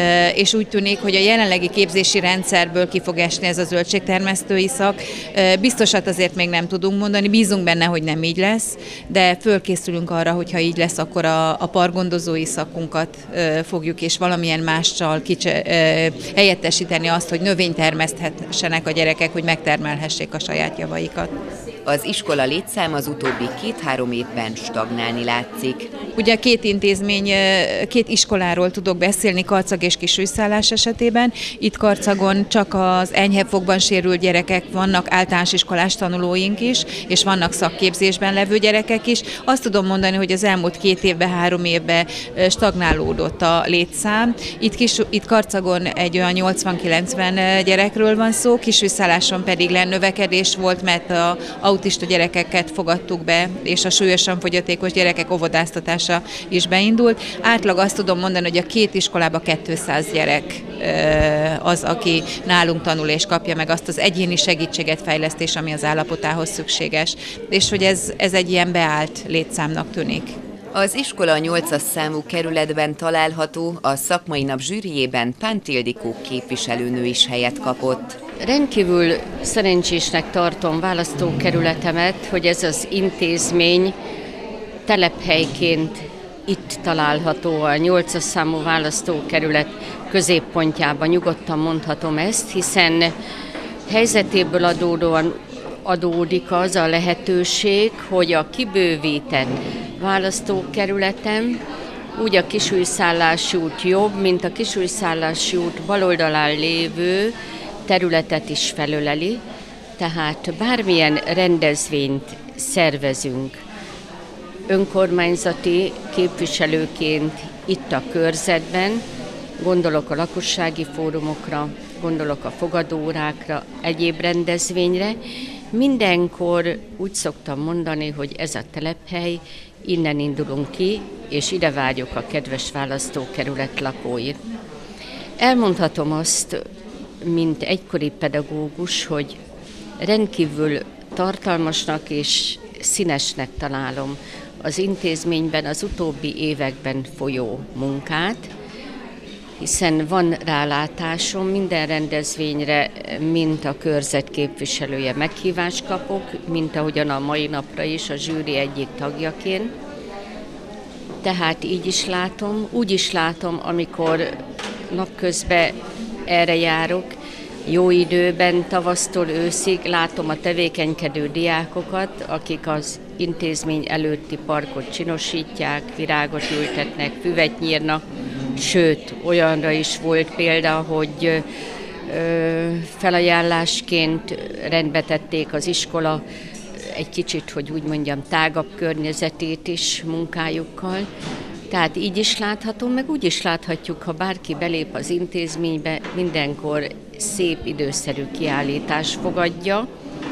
és úgy tűnik, hogy a jelenlegi képzési rendszerből ki fog esni ez a zöldségtermesztői szak. Biztosat azért még nem tudunk mondani, bízunk benne, hogy nem így lesz, de fölkészülünk arra, hogy ha így lesz, akkor a a pargondozói szakunkat fogjuk és valamilyen mással kicse, helyettesíteni azt, hogy növényt termeszthessenek a gyerekek, hogy megtermelhessék a saját javaikat. Az iskola létszám az utóbbi két-három évben stagnálni látszik. Ugye két intézmény, két iskoláról tudok beszélni Karcag és Kisújszállás esetében. Itt Karcagon csak az enyhebb fogban sérült gyerekek vannak, általános iskolás tanulóink is, és vannak szakképzésben levő gyerekek is. Azt tudom mondani, hogy az elmúlt két évben, három évben stagnálódott a létszám. Itt, kis, itt Karcagon egy olyan nyolcvan-kilencven gyerekről van szó, Kisújszálláson pedig lennövekedés volt, mert a autista gyerekeket fogadtuk be, és a súlyosan fogyatékos gyerekek óvodáztatása is beindult. Átlag azt tudom mondani, hogy a két iskolában kétszáz gyerek az, aki nálunk tanul és kapja meg azt az egyéni segítséget, fejlesztés, ami az állapotához szükséges. És hogy ez, ez egy ilyen beállt létszámnak tűnik. Az iskola a nyolcas számú kerületben található, a szakmai nap zsűriében Pánti Ildikó képviselőnő is helyet kapott. Rendkívül szerencsésnek tartom választókerületemet, hogy ez az intézmény telephelyként itt található a nyolcas számú választókerület középpontjában. Nyugodtan mondhatom ezt, hiszen helyzetéből adódóan adódik az a lehetőség, hogy a kibővített választókerületem úgy a Kisújszállási út jobb, mint a Kisújszállási út baloldalán lévő területet is felöleli, tehát bármilyen rendezvényt szervezünk önkormányzati képviselőként itt a körzetben, gondolok a lakossági fórumokra, gondolok a fogadóórákra, egyéb rendezvényre, mindenkor úgy szoktam mondani, hogy ez a telephely, innen indulunk ki, és ide várjuk a kedves választókerület lakóit. Elmondhatom azt, mint egykori pedagógus, hogy rendkívül tartalmasnak és színesnek találom az intézményben az utóbbi években folyó munkát, hiszen van rálátásom, minden rendezvényre, mint a körzet képviselője meghívást kapok, mint ahogyan a mai napra is a zsűri egyik tagjaként. Tehát így is látom, úgy is látom, amikor napközben erre járok, jó időben, tavasztól őszig látom a tevékenykedő diákokat, akik az intézmény előtti parkot csinosítják, virágot ültetnek, füvet nyírnak, sőt, olyanra is volt példa, hogy ö, felajánlásként rendbe tették az iskola egy kicsit, hogy úgy mondjam, tágabb környezetét is munkájukkal. Tehát így is láthatom, meg úgy is láthatjuk, ha bárki belép az intézménybe, mindenkor szép, időszerű kiállítás fogadja,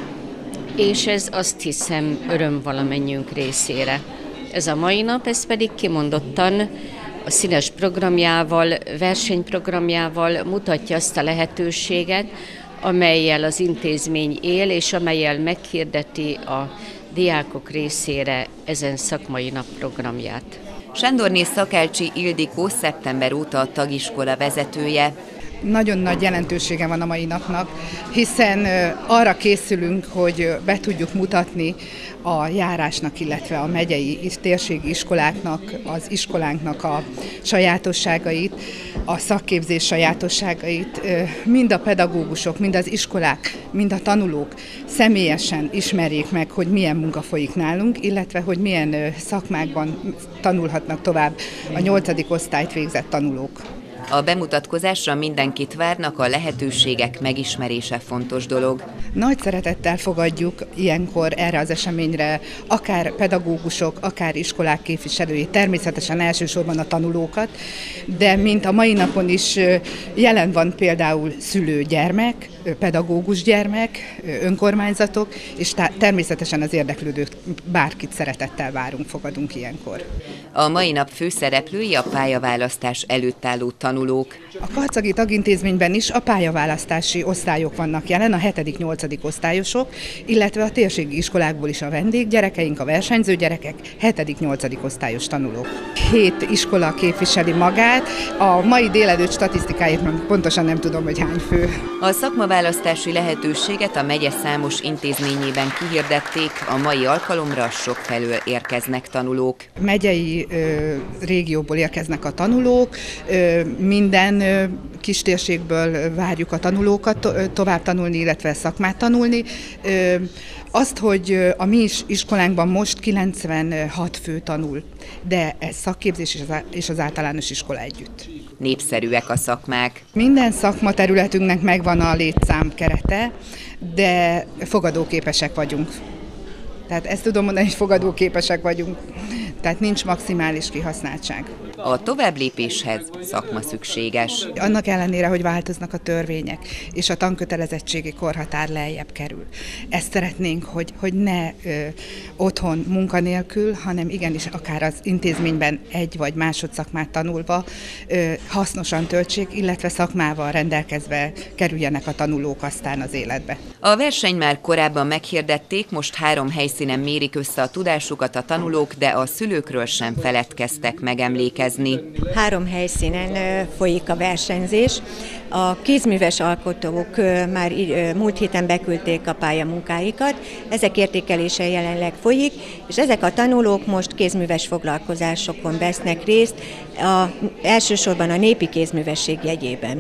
és ez azt hiszem öröm valamennyiünk részére. Ez a mai nap, ez pedig kimondottan a színes programjával, versenyprogramjával mutatja azt a lehetőséget, amellyel az intézmény él, és amellyel meghirdeti a diákok részére ezen szakmai nap programját. Sándorné Szakácsi Ildikó szeptember óta a tagiskola vezetője. Nagyon nagy jelentősége van a mai napnak, hiszen arra készülünk, hogy be tudjuk mutatni a járásnak, illetve a megyei és térségi iskoláknak, az iskolánknak a sajátosságait, a szakképzés sajátosságait, mind a pedagógusok, mind az iskolák, mind a tanulók személyesen ismerjék meg, hogy milyen munka folyik nálunk, illetve hogy milyen szakmákban tanulhatnak tovább a nyolcadik osztályt végzett tanulók. A bemutatkozásra mindenkit várnak, a lehetőségek megismerése fontos dolog. Nagy szeretettel fogadjuk ilyenkor erre az eseményre akár pedagógusok, akár iskolák képviselői, természetesen elsősorban a tanulókat, de mint a mai napon is jelen van például szülő-gyermek, pedagógus-gyermek, önkormányzatok, és természetesen az érdeklődők, bárkit szeretettel várunk, fogadunk ilyenkor. A mai nap főszereplői a pályaválasztás előtt álló tanulók. A karcagi tagintézményben is a pályaválasztási osztályok vannak jelen, a hetedik-nyolcadik osztályosok, illetve a térségi iskolákból is a vendéggyerekeink, a versenyző gyerekek, hetedik-nyolcadik osztályos tanulók. Hét iskola képviseli magát, a mai délelőtt statisztikáit pontosan nem tudom, hogy hány fő. A szakmavállalás választási lehetőséget a megye számos intézményében kihirdették, a mai alkalomra sokfelől érkeznek tanulók. Megyei ö, régióból érkeznek a tanulók, ö, minden ö, kistérségből várjuk a tanulókat to- tovább tanulni, illetve szakmát tanulni. Ö, azt, hogy a mi iskolánkban most kilencvenhat fő tanul, de ez szakképzés és az általános iskola együtt. Népszerűek a szakmák. Minden szakmaterületünknek megvan a létszám kerete, de fogadóképesek vagyunk. Tehát ezt tudom mondani, hogy fogadóképesek vagyunk. Tehát nincs maximális kihasználtság. A továbblépéshez szakma szükséges. Annak ellenére, hogy változnak a törvények, és a tankötelezettségi korhatár lejjebb kerül. Ezt szeretnénk, hogy, hogy ne ö, otthon munkanélkül, hanem igenis akár az intézményben egy vagy másodszakmát tanulva ö, hasznosan töltsék, illetve szakmával rendelkezve kerüljenek a tanulók aztán az életbe. A verseny már korábban meghirdették, most három helyszínen mérik össze a tudásukat a tanulók, de a szülőkről sem feledkeztek megemlékezni. Három helyszínen folyik a versenyzés. A kézműves alkotók már múlt héten beküldték a pályamunkáikat, ezek értékelése jelenleg folyik, és ezek a tanulók most kézműves foglalkozásokon vesznek részt, a, elsősorban a népi kézművesség jegyében.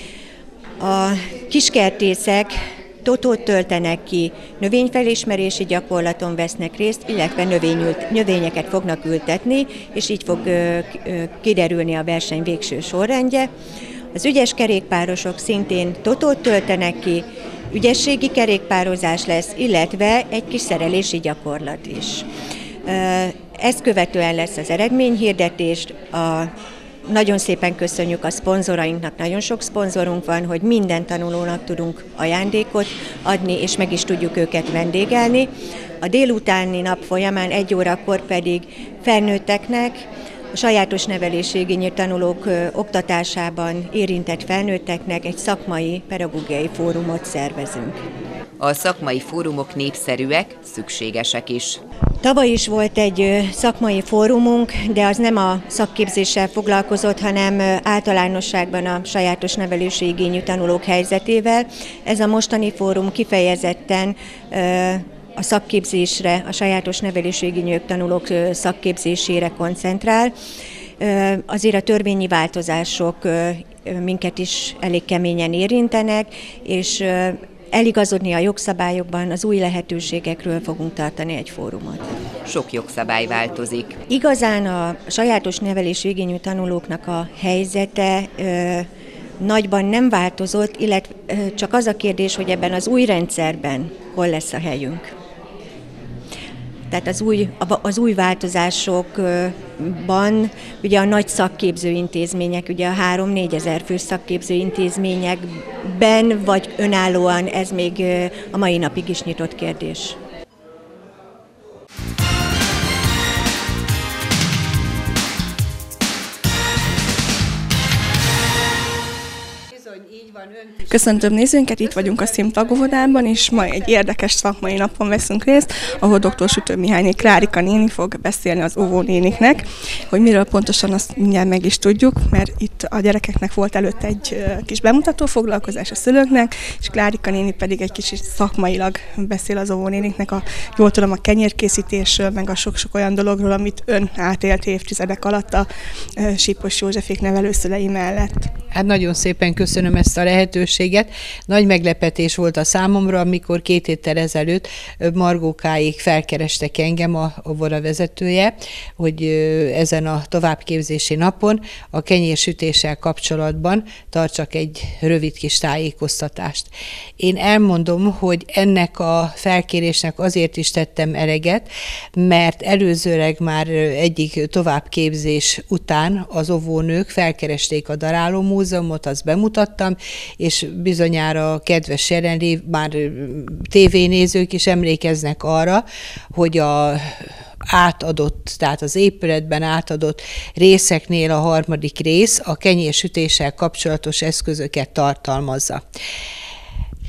A kiskertészek totót töltenek ki, növényfelismerési gyakorlaton vesznek részt, illetve növényült, növényeket fognak ültetni, és így fog ö, ö, kiderülni a verseny végső sorrendje. Az ügyes kerékpárosok szintén totót töltenek ki, ügyességi kerékpározás lesz, illetve egy kis szerelési gyakorlat is. Ezt követően lesz az eredményhirdetés, a Nagyon szépen köszönjük a szponzorainknak, nagyon sok szponzorunk van, hogy minden tanulónak tudunk ajándékot adni, és meg is tudjuk őket vendégelni. A délutáni nap folyamán egy órakor pedig felnőtteknek, a sajátos nevelésigényű tanulók oktatásában érintett felnőtteknek egy szakmai, pedagógiai fórumot szervezünk. A szakmai fórumok népszerűek, szükségesek is. Tavaly is volt egy szakmai fórumunk, de az nem a szakképzéssel foglalkozott, hanem általánosságban a sajátos nevelési igényű tanulók helyzetével. Ez a mostani fórum kifejezetten a szakképzésre, a sajátos nevelési igényű tanulók szakképzésére koncentrál. Azért a törvényi változások minket is elég keményen érintenek, és eligazodni a jogszabályokban, az új lehetőségekről fogunk tartani egy fórumot. Sok jogszabály változik. Igazán a sajátos nevelési igényű tanulóknak a helyzete ö, nagyban nem változott, illetve ö, csak az a kérdés, hogy ebben az új rendszerben hol lesz a helyünk. Tehát az új, az új változásokban ugye a nagy szakképző intézmények, ugye a három-négyezer fő szakképző intézményekben, vagy önállóan, ez még a mai napig is nyitott kérdés. Köszöntöm nézőinket, itt vagyunk a Szimplak óvodában, és ma egy érdekes szakmai napon veszünk részt, ahol dr. Sütő Mihályné Klárika néni fog beszélni az óvónéniknek, hogy miről pontosan azt mindjárt meg is tudjuk, mert itt a gyerekeknek volt előtt egy kis bemutató foglalkozás a szülőknek, és Klárika néni pedig egy kicsit szakmailag beszél az óvónéniknek, a, jól tudom, a kenyérkészítésről, meg a sok-sok olyan dologról, amit ön átélt évtizedek alatt a Sípos Józsefék nevelőszülei mellett. Hát nagyon szépen köszönöm ezt a lehetőséget. Nagy meglepetés volt a számomra, amikor két héttel ezelőtt Margókáig felkerestek engem, a óvoda vezetője, hogy ezen a továbbképzési napon a kenyérsütéssel kapcsolatban tartsak egy rövid kis tájékoztatást. Én elmondom, hogy ennek a felkérésnek azért is tettem eleget, mert előzőleg már egyik továbbképzés után az óvónők felkeresték a Daráló Múzeumot, azt bemutattam, és bizonyára a kedves jelenlév, már tévénézők is emlékeznek arra, hogy a átadott, tehát az épületben átadott részeknél a harmadik rész a kenyérsütéssel kapcsolatos eszközöket tartalmazza.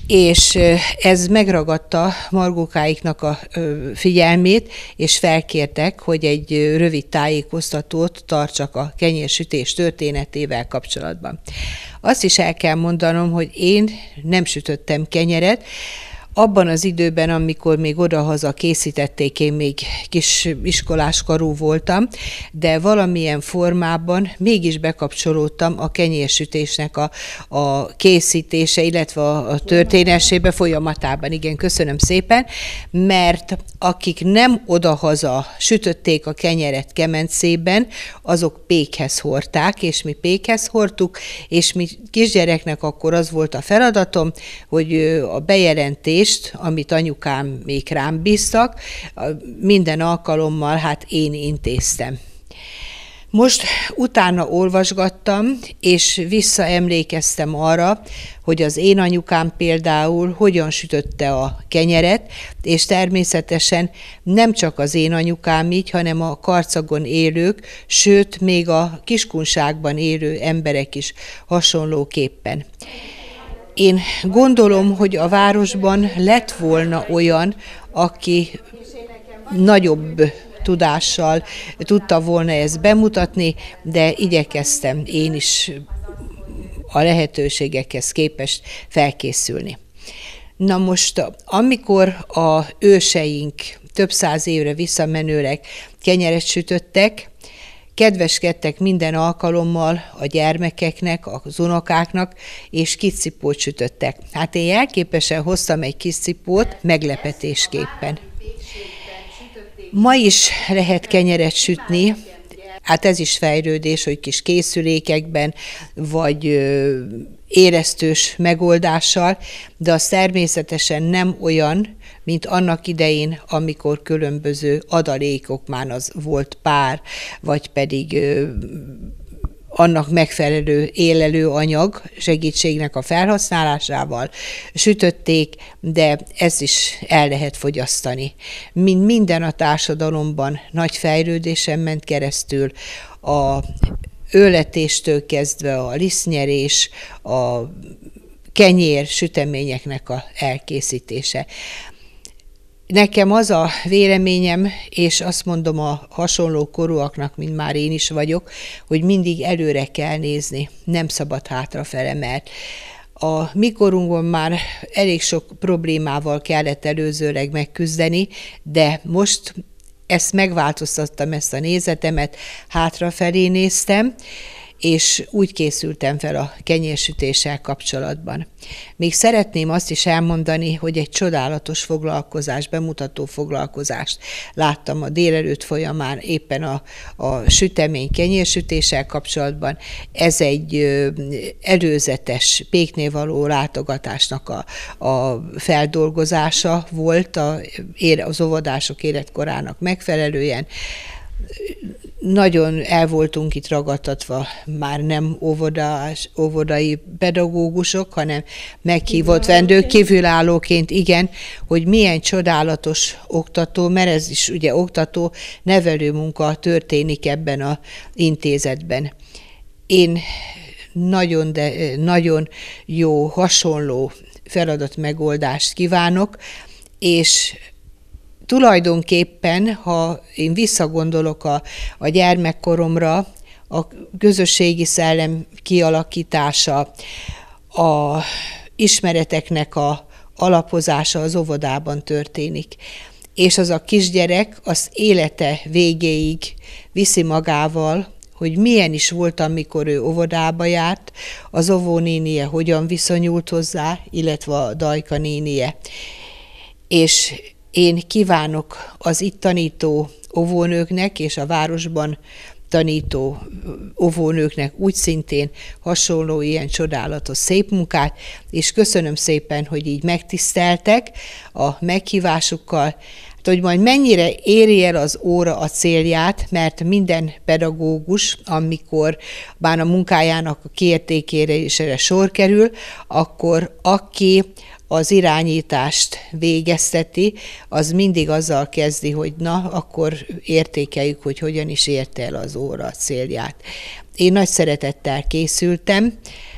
és ez megragadta Margókáiknak a figyelmét, és felkértek, hogy egy rövid tájékoztatót tartsak a kenyérsütés történetével kapcsolatban. Azt is el kell mondanom, hogy én nem sütöttem kenyeret. Abban az időben, amikor még odahaza készítették, én még kis iskoláskorú voltam, de valamilyen formában mégis bekapcsolódtam a kenyérsütésnek a, a készítése, illetve a, a történésébe, folyamatában. Igen, köszönöm szépen, mert akik nem odahaza sütötték a kenyeret kemencében, azok pékhez hordták, és mi pékhez hordtuk, és mi kisgyereknek akkor az volt a feladatom, hogy a bejelentés, amit anyukám még rám bíztak, minden alkalommal hát én intéztem. Most utána olvasgattam, és visszaemlékeztem arra, hogy az én anyukám például hogyan sütötte a kenyeret, és természetesen nem csak az én anyukám így, hanem a Karcagon élők, sőt, még a Kiskunságban élő emberek is hasonlóképpen. Én gondolom, hogy a városban lett volna olyan, aki nagyobb tudással tudta volna ezt bemutatni, de igyekeztem én is a lehetőségekhez képest felkészülni. Na most, amikor a őseink több száz évre visszamenőleg kenyeret sütöttek, kedveskedtek minden alkalommal a gyermekeknek, az unokáknak, és kis cipót sütöttek. Hát én jelképesen hoztam egy kis cipót meglepetésképpen. Ma is lehet kenyeret sütni, hát ez is fejlődés, hogy kis készülékekben, vagy ö, éresztős megoldással, de az természetesen nem olyan, mint annak idején, amikor különböző adalékok, már az volt pár, vagy pedig ö, annak megfelelő élelő anyag segítségnek a felhasználásával sütötték, de ezt is el lehet fogyasztani. Mint minden a társadalomban nagy fejlődésen ment keresztül, a őletéstől kezdve a lisztnyerés, a kenyér süteményeknek a elkészítése. Nekem az a véleményem, és azt mondom a hasonló korúaknak, mint már én is vagyok, hogy mindig előre kell nézni, nem szabad hátrafele, mert a mi korunkban már elég sok problémával kellett előzőleg megküzdeni, de most ezt megváltoztattam, ezt a nézetemet, hátrafelé néztem, és úgy készültem fel a kenyérsütéssel kapcsolatban. Még szeretném azt is elmondani, hogy egy csodálatos foglalkozás, bemutató foglalkozást láttam a délelőtt folyamán éppen a, a sütemény kenyérsütéssel kapcsolatban. Ez egy ö, előzetes péknél való látogatásnak a, a feldolgozása volt a, az óvodások életkorának megfelelően. Nagyon el voltunk itt ragadtatva, már nem óvodás, óvodai pedagógusok, hanem meghívott vendők kívülállóként, igen, hogy milyen csodálatos oktató, mert ez is ugye oktató, nevelő munka történik ebben az intézetben. Én nagyon, de nagyon jó, hasonló feladatmegoldást kívánok, és tulajdonképpen, ha én visszagondolok a, a gyermekkoromra, a közösségi szellem kialakítása, a ismereteknek a alapozása az óvodában történik. És az a kisgyerek az élete végéig viszi magával, hogy milyen is volt, amikor ő óvodába járt, az óvónénie hogyan viszonyult hozzá, illetve a Dajka nénie. És én kívánok az itt tanító óvónőknek és a városban tanító óvónőknek úgy szintén hasonló ilyen csodálatos szép munkát, és köszönöm szépen, hogy így megtiszteltek a meghívásukkal, hogy majd mennyire éri el az óra a célját, mert minden pedagógus, amikor már a munkájának a kiértékelésére sor kerül, akkor aki az irányítást végezteti, az mindig azzal kezdi, hogy na, akkor értékeljük, hogy hogyan is érte el az óra célját. Én nagy szeretettel készültem,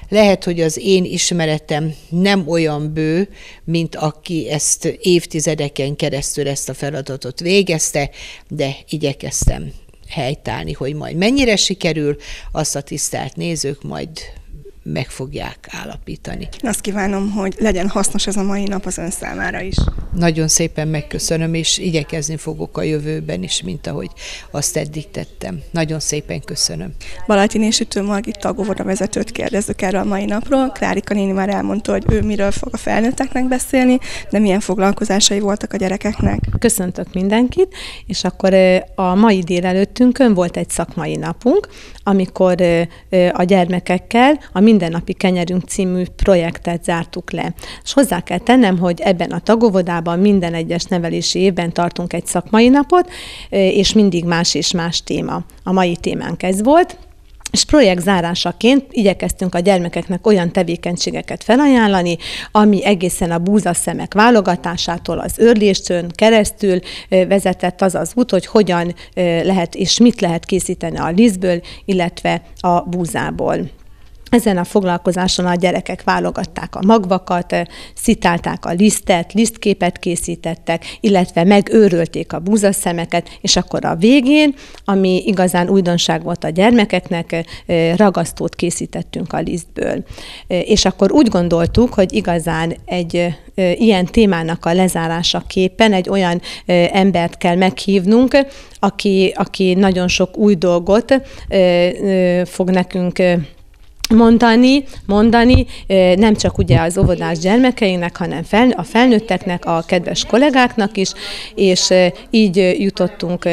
Lehet, hogy az én ismeretem nem olyan bő, mint aki ezt évtizedeken keresztül ezt a feladatot végezte, de igyekeztem helytállni, hogy majd mennyire sikerül, azt a tisztelt nézők majd meg fogják állapítani. Azt kívánom, hogy legyen hasznos ez a mai nap az ön számára is. Nagyon szépen megköszönöm, és igyekezni fogok a jövőben is, mint ahogy azt eddig tettem. Nagyon szépen köszönöm. Balatyné Sütő Margit tagóvoda vezetőt kérdezzük erről a mai napról. Klárika néni már elmondta, hogy ő miről fog a felnőtteknek beszélni, de milyen foglalkozásai voltak a gyerekeknek. Köszöntök mindenkit, és akkor a mai délelőttünkön volt egy szakmai napunk, amikor a gyermekekkel a Mindennapi Kenyerünk című projektet zártuk le. És hozzá kell tennem, hogy ebben a tagóvodában minden egyes nevelési évben tartunk egy szakmai napot, és mindig más és más téma. A mai témánk ez volt. És projekt zárásaként igyekeztünk a gyermekeknek olyan tevékenységeket felajánlani, ami egészen a búzaszemek válogatásától az őrléstön keresztül vezetett az az út, hogy hogyan lehet és mit lehet készíteni a lisztből, illetve a búzából. Ezen a foglalkozáson a gyerekek válogatták a magvakat, szitálták a lisztet, lisztképet készítettek, illetve megőrölték a búzaszemeket, és akkor a végén, ami igazán újdonság volt a gyermekeknek, ragasztót készítettünk a lisztből. És akkor úgy gondoltuk, hogy igazán egy ilyen témának a lezárásaképpen egy olyan embert kell meghívnunk, aki, aki nagyon sok új dolgot fog nekünk mondani, mondani, nem csak ugye az óvodás gyermekeinek, hanem fel, a felnőtteknek, a kedves kollégáknak is, és így jutottunk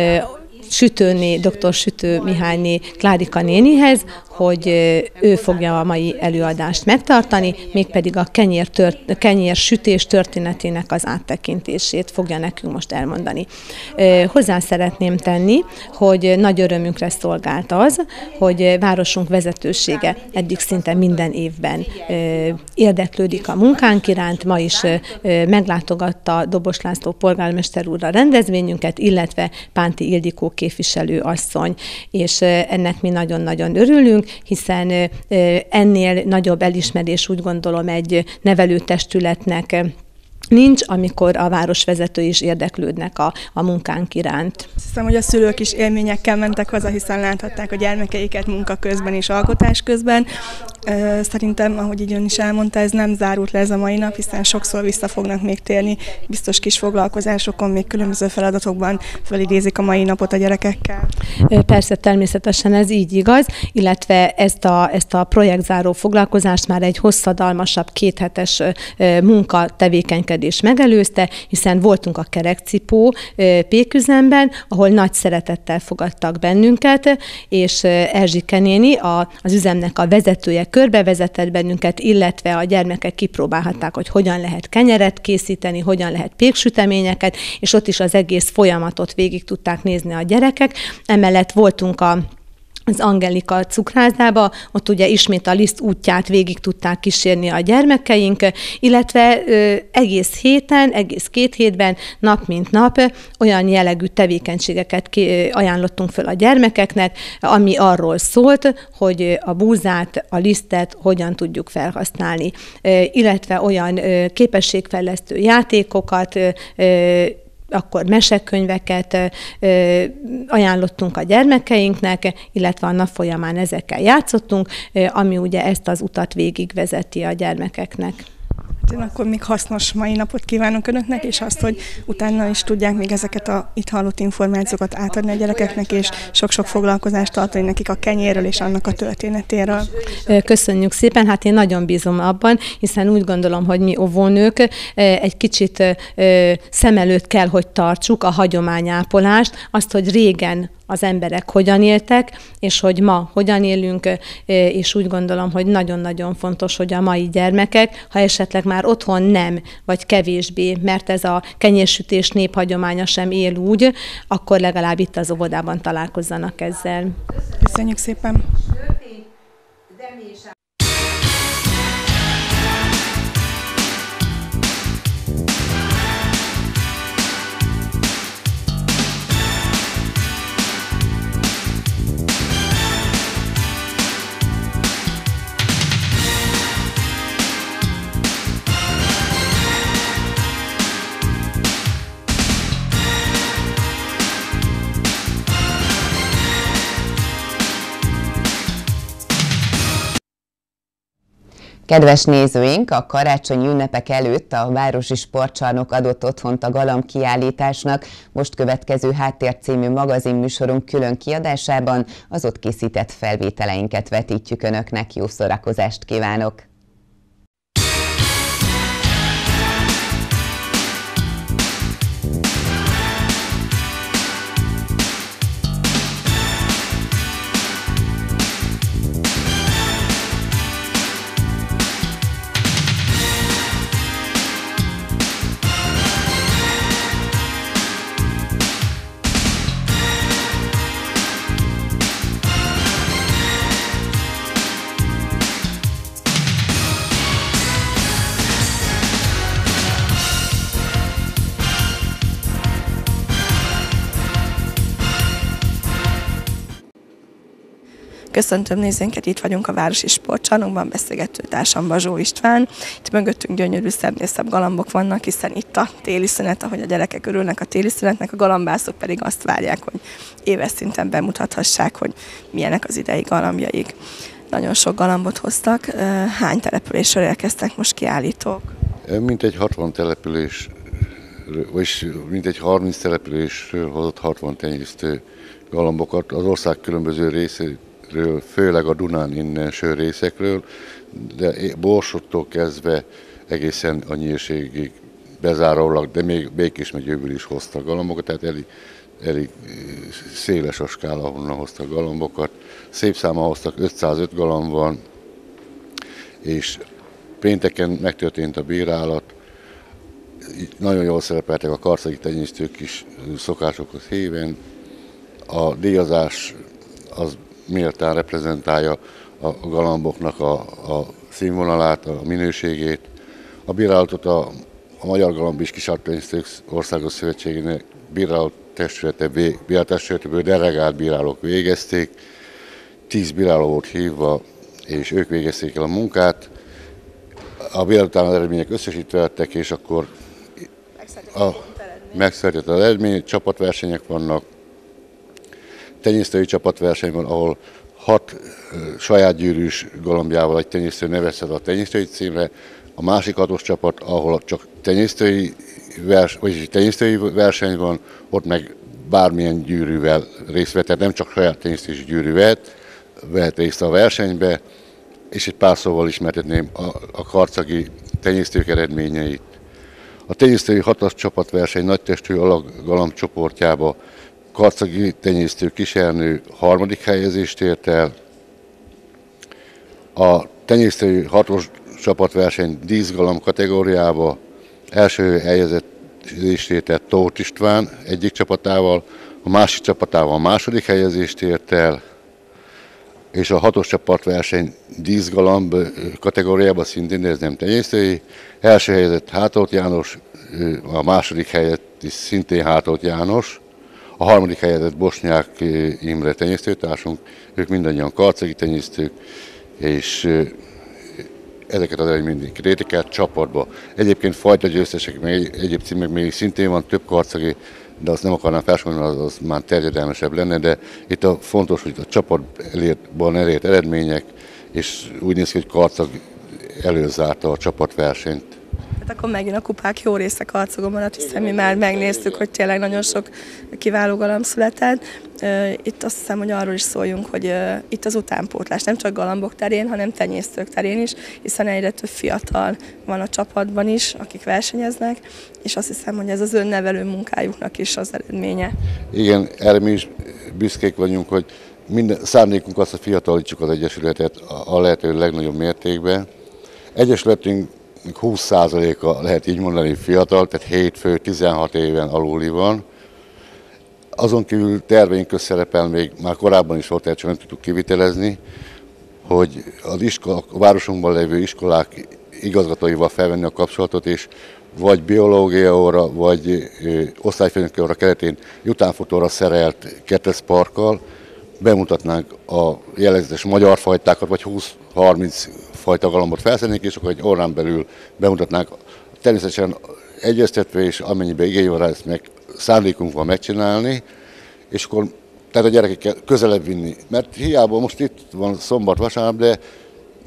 Sütőné, dr. Sütő Mihályné Klárika nénihez, hogy ő fogja a mai előadást megtartani, mégpedig a kenyér, tört, kenyér sütés történetének az áttekintését fogja nekünk most elmondani. Hozzá szeretném tenni, hogy nagy örömünkre szolgált az, hogy városunk vezetősége eddig szinte minden évben érdeklődik a munkánk iránt, ma is meglátogatta Dobos László polgármester úr a rendezvényünket, illetve Pánti Ildikó képviselő asszony, és ennek mi nagyon-nagyon örülünk, hiszen ennél nagyobb elismerés úgy gondolom egy nevelőtestületnek nincs, amikor a városvezetői is érdeklődnek a, a munkánk iránt. Azt hiszem, hogy a szülők is élményekkel mentek haza, hiszen láthatták a gyermekeiket munka közben és alkotás közben. Szerintem, ahogy így ön is elmondta, ez nem zárult le ez a mai nap, hiszen sokszor vissza fognak még térni biztos kis foglalkozásokon, még különböző feladatokban felidézik a mai napot a gyerekekkel. Persze, természetesen ez így igaz, illetve ezt a, ezt a projektzáró foglalkozást már egy hosszadalmasabb, kéthetes munka tevékenykedés megelőzte, hiszen voltunk a Kerekcipó Péküzemben, ahol nagy szeretettel fogadtak bennünket, és Erzsike néni, a, az üzemnek a vezetője körbevezetett bennünket, illetve a gyermekek kipróbálhatták, hogy hogyan lehet kenyeret készíteni, hogyan lehet péksüteményeket, és ott is az egész folyamatot végig tudták nézni a gyerekek. Emellett voltunk a az Angelika cukrászdába, ott ugye ismét a liszt útját végig tudták kísérni a gyermekeink, illetve ö, egész héten, egész két hétben, nap mint nap olyan jellegű tevékenységeket ki, ö, ajánlottunk föl a gyermekeknek, ami arról szólt, hogy a búzát, a lisztet hogyan tudjuk felhasználni, ö, illetve olyan ö, képességfejlesztő játékokat, ö, akkor mesekönyveket ö, ajánlottunk a gyermekeinknek, illetve a nap folyamán ezekkel játszottunk, ö, ami ugye ezt az utat végigvezeti a gyermekeknek. Én akkor még hasznos mai napot kívánok önöknek, és azt, hogy utána is tudják még ezeket a itt hallott információkat átadni a gyerekeknek, és sok-sok foglalkozást tartani nekik a kenyérről és annak a történetéről. Köszönjük szépen, hát én nagyon bízom abban, hiszen úgy gondolom, hogy mi óvónők egy kicsit szem előtt kell, hogy tartsuk a hagyományápolást, azt, hogy régen az emberek hogyan éltek, és hogy ma hogyan élünk, és úgy gondolom, hogy nagyon-nagyon fontos, hogy a mai gyermekek, ha esetleg már otthon nem, vagy kevésbé, mert ez a kenyérsütés néphagyománya sem él úgy, akkor legalább itt az óvodában találkozzanak ezzel. Köszönjük szépen! Kedves nézőink, a karácsonyi ünnepek előtt a Városi Sportcsarnok adott otthont a Galamb kiállításnak. Most következő Háttér című magazinműsorunk külön kiadásában az ott készített felvételeinket vetítjük Önöknek. Jó szórakozást kívánok! Köszöntöm nézőinket, itt vagyunk a Városi Sportcsarnokban, beszélgető társam Bazsó István. Itt mögöttünk gyönyörű szebbnél szebb galambok vannak, hiszen itt a téli szünet, ahogy a gyerekek örülnek a téli szünetnek, a galambászok pedig azt várják, hogy éves szinten bemutathassák, hogy milyenek az idei galambjaik. Nagyon sok galambot hoztak. Hány településről érkeztek most kiállítók? Mintegy hatvan település, vagyis mintegy harminc településről hozott hatvan tenyésztő galambokat az ország különböző részéről, főleg a Dunán innen sörrészekről, de Borsottól kezdve egészen a Nyírségig bezárólag, de még Békés megyéből is hoztak galambokat, tehát elég, elég széles a skála, ahonnan hoztak galambokat. Szép száma hoztak, ötszázöt galamb van, és pénteken megtörtént a bírálat. Nagyon jól szerepeltek a karcagi tenyésztők is szokásokhoz híven. A díjazás az méltán reprezentálja a galamboknak a, a színvonalát, a minőségét. A bírálatot a, a Magyar Galamb és Kisállattenyésztők Országos Szövetségének bírálat testülete, bírálattestületéből delegált bírálók végezték. Tíz bíráló volt hívva, és ők végezték el a munkát. A bírálat után az eredmények összesítve lettek, és akkor megszületett az eredmény, csapatversenyek vannak. Tenyésztői csapatverseny van, ahol hat saját gyűrűs galambjával egy tenyésztő nevezhet a tenyésztői címre, a másik hatos csapat, ahol csak tenyésztői, vers, vagyis tenyésztői verseny van, ott meg bármilyen gyűrűvel részt vett, tehát nem csak saját tenyésztési gyűrű vehet, vehet részt a versenybe, és egy pár szóval ismertetném a, a karcagi tenyésztők eredményeit. A tenyésztői hatos csapatverseny nagytestű alaggalamb csoportjába karcagi tenyésztő Kisernő harmadik helyezést ért el. A tenyésztői hatos csapatverseny díszgalamb kategóriába első helyezést ért el Tóth István egyik csapatával, a másik csapatával a második helyezést ért el, és a hatos csapatverseny díszgalamb kategóriában szintén, de ez nem tenyésztői. Első helyezett Hátolt János, a második helyett is szintén Hátolt János. A harmadik helyezett Bosnyák Imre tenyésztőtársunk, ők mindannyian karcagi tenyésztők, és ezeket az eredményeket értékelt csapatba. Egyébként fajta győztesek, meg egyéb címek még szintén van több karcagi, de azt nem akarnám felsorolni, az, az már terjedelmesebb lenne, de itt a fontos, hogy a csapatban elért eredmények, és úgy néz ki, hogy Karcag előzárta a csapatversenyt. Hát akkor megint a kupák jó része Karcagon maradt, hiszen mi már megnéztük, hogy tényleg nagyon sok kiváló galamb született. Itt azt hiszem, hogy arról is szóljunk, hogy itt az utánpótlás nem csak galambok terén, hanem tenyésztők terén is, hiszen egyre több fiatal van a csapatban is, akik versenyeznek, és azt hiszem, hogy ez az önnevelő munkájuknak is az eredménye. Igen, erre mi is büszkék vagyunk, hogy minden szándékunk az, hogy fiatalítsuk az Egyesületet a lehető legnagyobb mértékben. Egyesületünk húsz százaléka lehet így mondani fiatal, tehát hét fő, tizenhat éven aluli van. Azon kívül terveink közt szerepel, még már korábban is volt, csak nem tudtuk kivitelezni, hogy az iskola, a városunkban lévő iskolák igazgatóival felvenni a kapcsolatot, és vagy biológia óra, vagy osztályfőnöki óra keretén utánfutóra szerelt ketrecparkkal bemutatnánk a jellegzetes magyar fajtákat, vagy húsz-harminc fajta galambot felszednénk, és akkor egy órán belül bemutatnánk. Természetesen egyeztetve, és amennyiben igény van rá, ezt meg szándékunk van megcsinálni, és akkor tehát a gyerekekkel közelebb vinni. Mert hiába most itt van szombat, vasárnap, de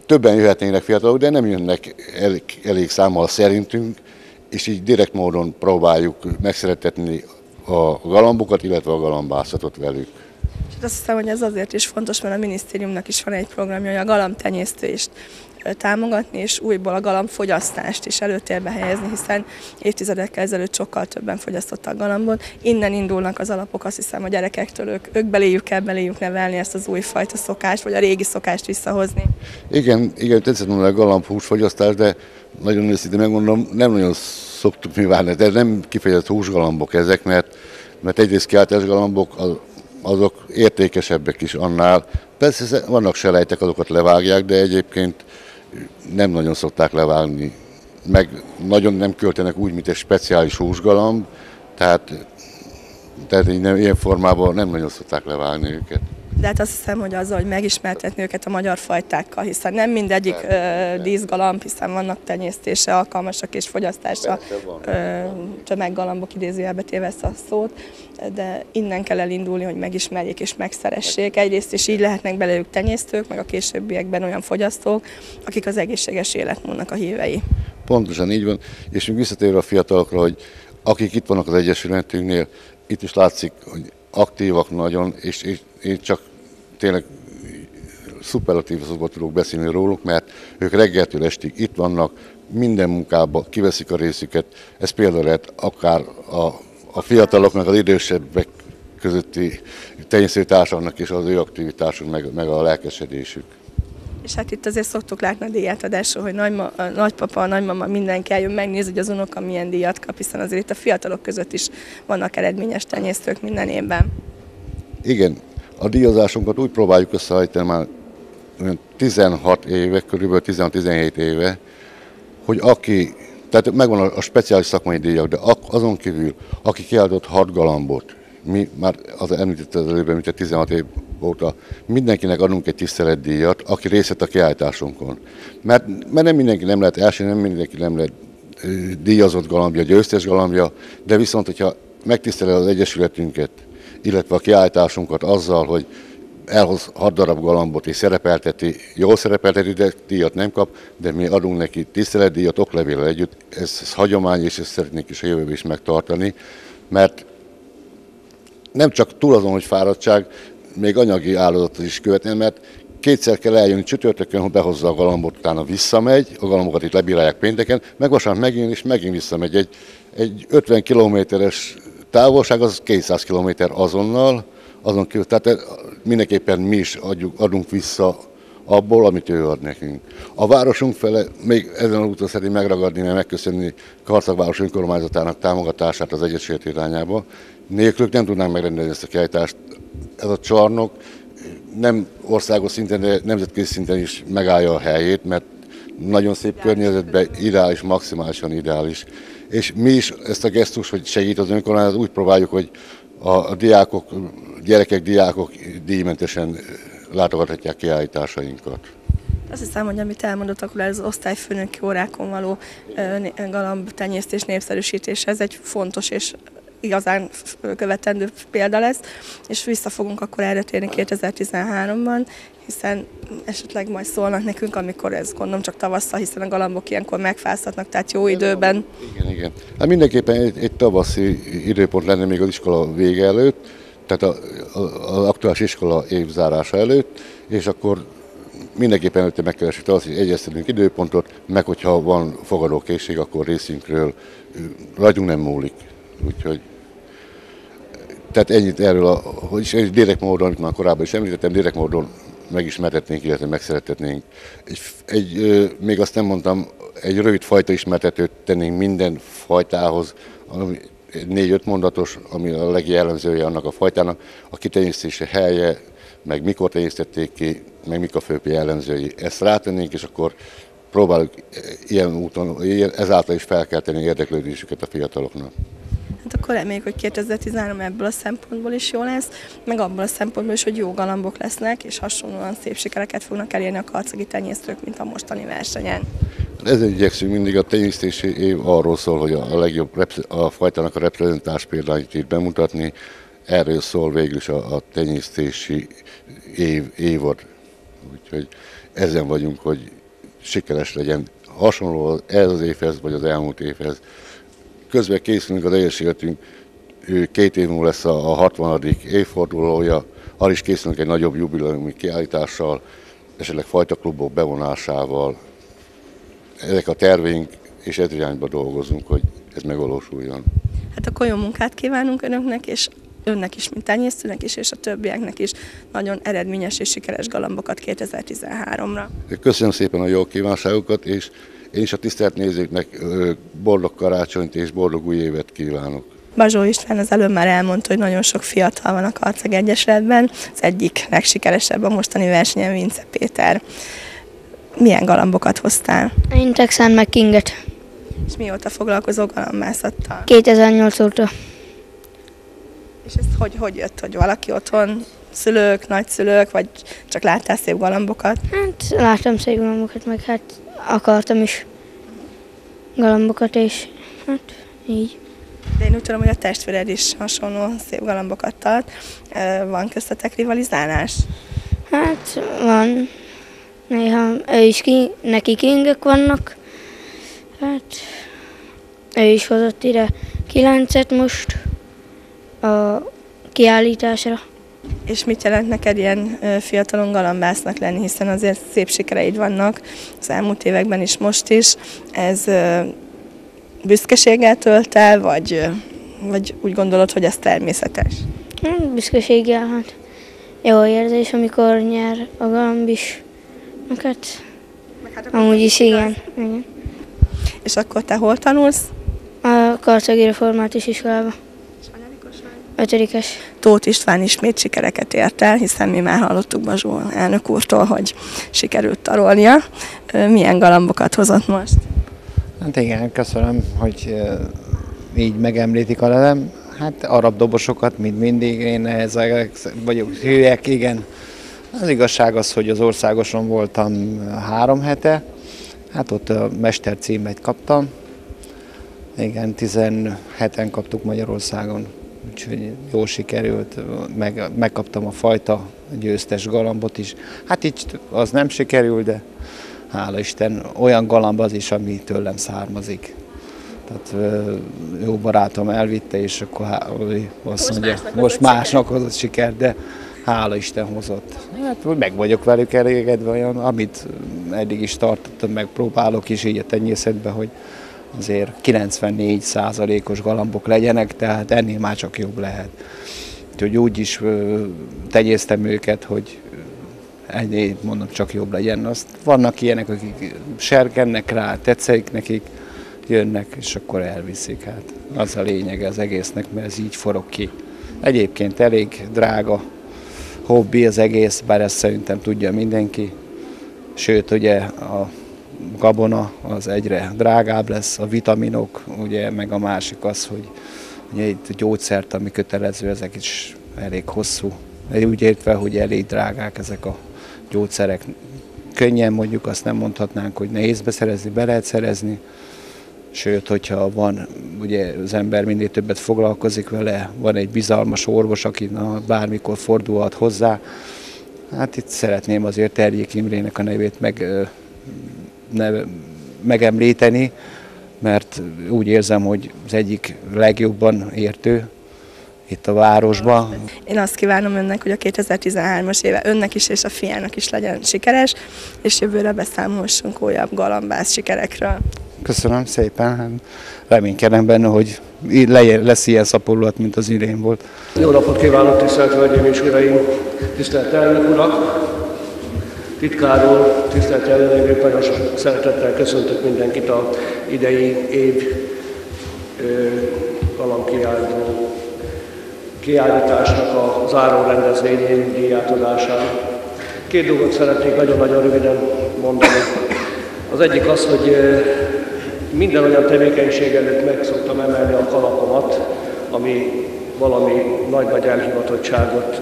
többen jöhetnének fiatalok, de nem jönnek elég, elég számmal szerintünk, és így direkt módon próbáljuk megszeretetni a galambokat, illetve a galambászatot velük. És azt hiszem, hogy ez azért is fontos, mert a minisztériumnak is van egy programja, hogy a galambtenyésztést támogatni, és újból a galambfogyasztást is előtérbe helyezni, hiszen évtizedekkel ezelőtt sokkal többen fogyasztottak galambot. Innen indulnak az alapok, azt hiszem a gyerekektől, ők, ők beléjük kell beléjük nevelni ezt az újfajta szokást, vagy a régi szokást visszahozni. Igen, igen, tetszett mondani a galambhúsfogyasztás, de nagyon őszintén megmondom, nem nagyon szoktuk mi várni, de nem kifejezett húsgalambok ezek, mert, mert egyrészt kiáltás galambok, az, azok értékesebbek is annál. Persze vannak selejtek, azokat levágják, de egyébként nem nagyon szokták levágni. Meg nagyon nem költenek úgy, mint egy speciális húsgalamb, tehát, tehát ilyen formában nem nagyon szokták levágni őket. De hát azt hiszem, hogy azzal, hogy megismertetni őket a magyar fajtákkal, hiszen nem mindegyik ö, díszgalamb, hiszen vannak tenyésztése alkalmasak és fogyasztása, ö, tömeggalambok idézőjelbe téve ezt a szót, de innen kell elindulni, hogy megismerjék és megszeressék. Egyrészt is így lehetnek belőlük tenyésztők, meg a későbbiekben olyan fogyasztók, akik az egészséges életmódnak a hívei. Pontosan így van, és még visszatérve a fiatalokra, hogy akik itt vannak az Egyesületünknél, itt is látszik, hogy aktívak nagyon, és, és én csak tényleg szuperlatív szóval tudok beszélni róluk, mert ők reggeltől estig itt vannak, minden munkában kiveszik a részüket. Ez például lehet akár a, a fiataloknak, az idősebbek közötti tenyésztőtársaknak és az ő aktivitásuk, meg, meg a lelkesedésük. És hát itt azért szoktuk látni a díjátadásról, hogy nagyma, a nagypapa, a nagymama, mindenki eljön megnézni, hogy az unoka milyen díjat kap, hiszen azért itt a fiatalok között is vannak eredményes tenyésztők minden évben. Igen, a díjazásunkat úgy próbáljuk összeállítani már tizenhat éve, körülbelül tizenhat-tizenhét éve, hogy aki, tehát megvan a, a speciális szakmai díjak, de azon kívül, aki kiállított hat galambot, mi már az említett az előbb, mint tizenhat év óta mindenkinek adunk egy tiszteletdíjat, aki részt vett a kiállításunkon. Mert, mert nem mindenki nem lehet első, nem mindenki nem lehet díjazott galambja, győztes galambja, de viszont, hogyha megtiszteled az Egyesületünket, illetve a kiállításunkat azzal, hogy elhoz hat darab galambot és szerepelteti, jól szerepelteti, de díjat nem kap, de mi adunk neki tiszteletdíjat oklevéllel együtt. Ez, ez hagyomány, és ezt szeretnék is a jövőben is megtartani, mert nem csak túl azon, hogy fáradtság, még anyagi áldozatot is követni, mert kétszer kell eljönni csütörtökön, hogy behozza a galambot, utána visszamegy, a galambokat itt lebírálják pénteken, meg vasárnap megint, és megint visszamegy. Egy, egy ötven kilométeres távolság, az kétszáz kilométer azonnal, azon kívül, tehát mindenképpen mi is adjuk, adunk vissza abból, amit ő ad nekünk. A városunk fele, még ezen a úton szeretném megragadni, mert megköszönni Karcag város önkormányzatának támogatását az Egyesület irányába. Nélkülük nem tudnánk megrendezni ezt a kiállítást. Ez a csarnok nem országos szinten, de nemzetközi szinten is megállja a helyét, mert nagyon szép környezetben ideális, maximálisan ideális. És mi is ezt a gesztus, hogy segít az önkormányzat, úgy próbáljuk, hogy a, a diákok, gyerekek, diákok díjmentesen látogathatják kiállításainkat. Azt hiszem, hogy amit elmondott, akkor ez az osztályfőnöki órákon való galambtenyésztés népszerűsítése, ez egy fontos és igazán követendő példa lesz, és vissza fogunk akkor erre térni kétezer-tizenháromban, hiszen esetleg majd szólnak nekünk, amikor ez gondolom csak tavasszal, hiszen a galambok ilyenkor megfázhatnak, tehát jó időben. Igen, igen. Hát mindenképpen egy, egy tavaszi időpont lenne még az iskola vége előtt, tehát a, a, az aktuális iskola évzárása előtt, és akkor mindenképpen előtte megkeressük azt, hogy egyeztetünk időpontot, meg hogyha van fogadókészség, akkor részünkről rajtunk nem múlik. Úgyhogy, tehát ennyit erről, a, hogy direkt módon, amit már korábban is említettem, direkt módon megismertetnénk, illetve megszeretetnénk. Egy, egy, még azt nem mondtam, egy rövid fajta ismertetőt tennénk minden fajtához, ami négy-öt mondatos, ami a legjellemzője annak a fajtának, a kitenyésztése helye, meg mikor tenyésztették ki, meg mik a főbb jellemzői. Ezt rátennénk, és akkor próbáljuk ilyen úton, ezáltal is felkelteni érdeklődésüket a fiataloknak. Hát akkor reméljük, hogy kétezer-tizenhárom ebből a szempontból is jó lesz, meg abból a szempontból is, hogy jó galambok lesznek, és hasonlóan szép sikereket fognak elérni a karcagi tenyésztők, mint a mostani versenyen. Ezzel igyekszünk mindig, a tenyésztési év arról szól, hogy a legjobb a fajtának a reprezentáns példányt itt bemutatni. Erről szól végül is a, a tenyésztési év, évad, úgyhogy ezen vagyunk, hogy sikeres legyen. Hasonló ez az évhez, vagy az elmúlt évhez. Közben készülünk az egyesületünk, két év múlva lesz a hatvanadik évfordulója, arra is készülünk egy nagyobb jubileumi kiállítással, esetleg fajtaklubok bevonásával. Ezek a terveink, és ez irányba dolgozunk, hogy ez megvalósuljon. Hát akkor jó munkát kívánunk önöknek, és önnek is, mint tenyésztőnek is, és a többieknek is nagyon eredményes és sikeres galambokat kétezer-tizenháromra. Köszönöm szépen a jó kívánságokat, és én is a tisztelt nézőknek boldog karácsonyt és boldog új évet kívánok. Bazsó István az előbb már elmondta, hogy nagyon sok fiatal van a Karcag Egyesületben, az egyik legsikeresebb a mostani versenyen Vince Péter. Milyen galambokat hoztál? Én Texan meg Kinget. És mióta foglalkozol galambászattal? kétezer-nyolc óta. És ez hogy, hogy jött, hogy valaki otthon, szülők, nagyszülők, vagy csak láttál szép galambokat? Hát láttam szép galambokat, meg hát akartam is galambokat, és hát így. De én úgy tudom, hogy a testvéred is hasonló szép galambokat tart. Van köztetek rivalizálás? Hát van. Néha ő is ki, neki kingek vannak. Hát ő is hozott ide kilencet most a kiállításra. És mit jelent neked ilyen fiatalon galambásznak lenni, hiszen azért szép sikereid vannak az elmúlt években is, most is. Ez büszkeséggel tölt el, vagy, vagy úgy gondolod, hogy ez természetes? Hmm, büszkeséggel, hát jó érzés, amikor nyer a galamb is. Hát, hát amúgy is igen. igen. És akkor te hol tanulsz? A Karcagi Református Iskolában. Ötödikes. Tóth István ismét sikereket ért el, hiszen mi már hallottuk Bazsó elnök úrtól, hogy sikerült tarolnia. Milyen galambokat hozott most? Hát igen, köszönöm, hogy így megemlítik a nevem. Hát arab dobosokat, mint mindig, én ezek vagyok hülyek, igen. Az igazság az, hogy az országoson voltam három hete, hát ott a mester címet kaptam. Igen, tizenheten kaptuk Magyarországon, úgyhogy jó sikerült, meg, megkaptam a fajta győztes galambot is. Hát így az nem sikerült, de hála Isten, olyan galamb az is, ami tőlem származik. Tehát jó barátom elvitte, és akkor azt mondja, most másnak hozott sikert, de hála Isten hozott. Hát meg vagyok velük elégedve, olyan, amit eddig is tartottam, meg próbálok is így a tenyészetben, hogy azért kilencvennégy százalékos galambok legyenek, tehát ennél már csak jobb lehet. Úgyhogy úgy is tenyésztem őket, hogy ennél mondom csak jobb legyen. Azt vannak ilyenek, akik serkennek rá, tetszik nekik, jönnek, és akkor elviszik. Hát az a lényeg az egésznek, mert ez így forog ki. Egyébként elég drága hobbi az egész, bár ezt szerintem tudja mindenki. Sőt, ugye a gabona az egyre drágább lesz, a vitaminok, ugye, meg a másik az, hogy ugye itt gyógyszert, ami kötelező, ezek is elég hosszú. Úgy értve, hogy elég drágák ezek a gyógyszerek. Könnyen mondjuk azt nem mondhatnánk, hogy nehéz beszerezni, be lehet szerezni. Sőt, hogyha van, ugye az ember minél többet foglalkozik vele, van egy bizalmas orvos, aki na, bármikor fordulhat hozzá. Hát itt szeretném azért Terjék Imrének a nevét meg, neve, megemlíteni, mert úgy érzem, hogy az egyik legjobban értő itt a városban. Én azt kívánom önnek, hogy a kétezer-tizenhármas éve önnek is és a fiának is legyen sikeres, és jövőre beszámolhassunk újabb galambász sikerekről. Köszönöm szépen, reménykedem benne, hogy lesz ilyen szaporulat, mint az idén volt. Jó napot kívánok, tisztelt Hölgyeim és Uraim, tisztelt elnök urak, titkár úr, tisztelt jelenlévők, nagyon sok szeretettel köszöntök mindenkit az idei év galambkiállító kiállításnak a záró rendezvényén, díjátadásán. Két dolgot szeretnék nagyon-nagyon röviden mondani. Az egyik az, hogy minden olyan tevékenység előtt meg szoktam emelni a kalapomat, ami valami nagy-nagy elhivatottságot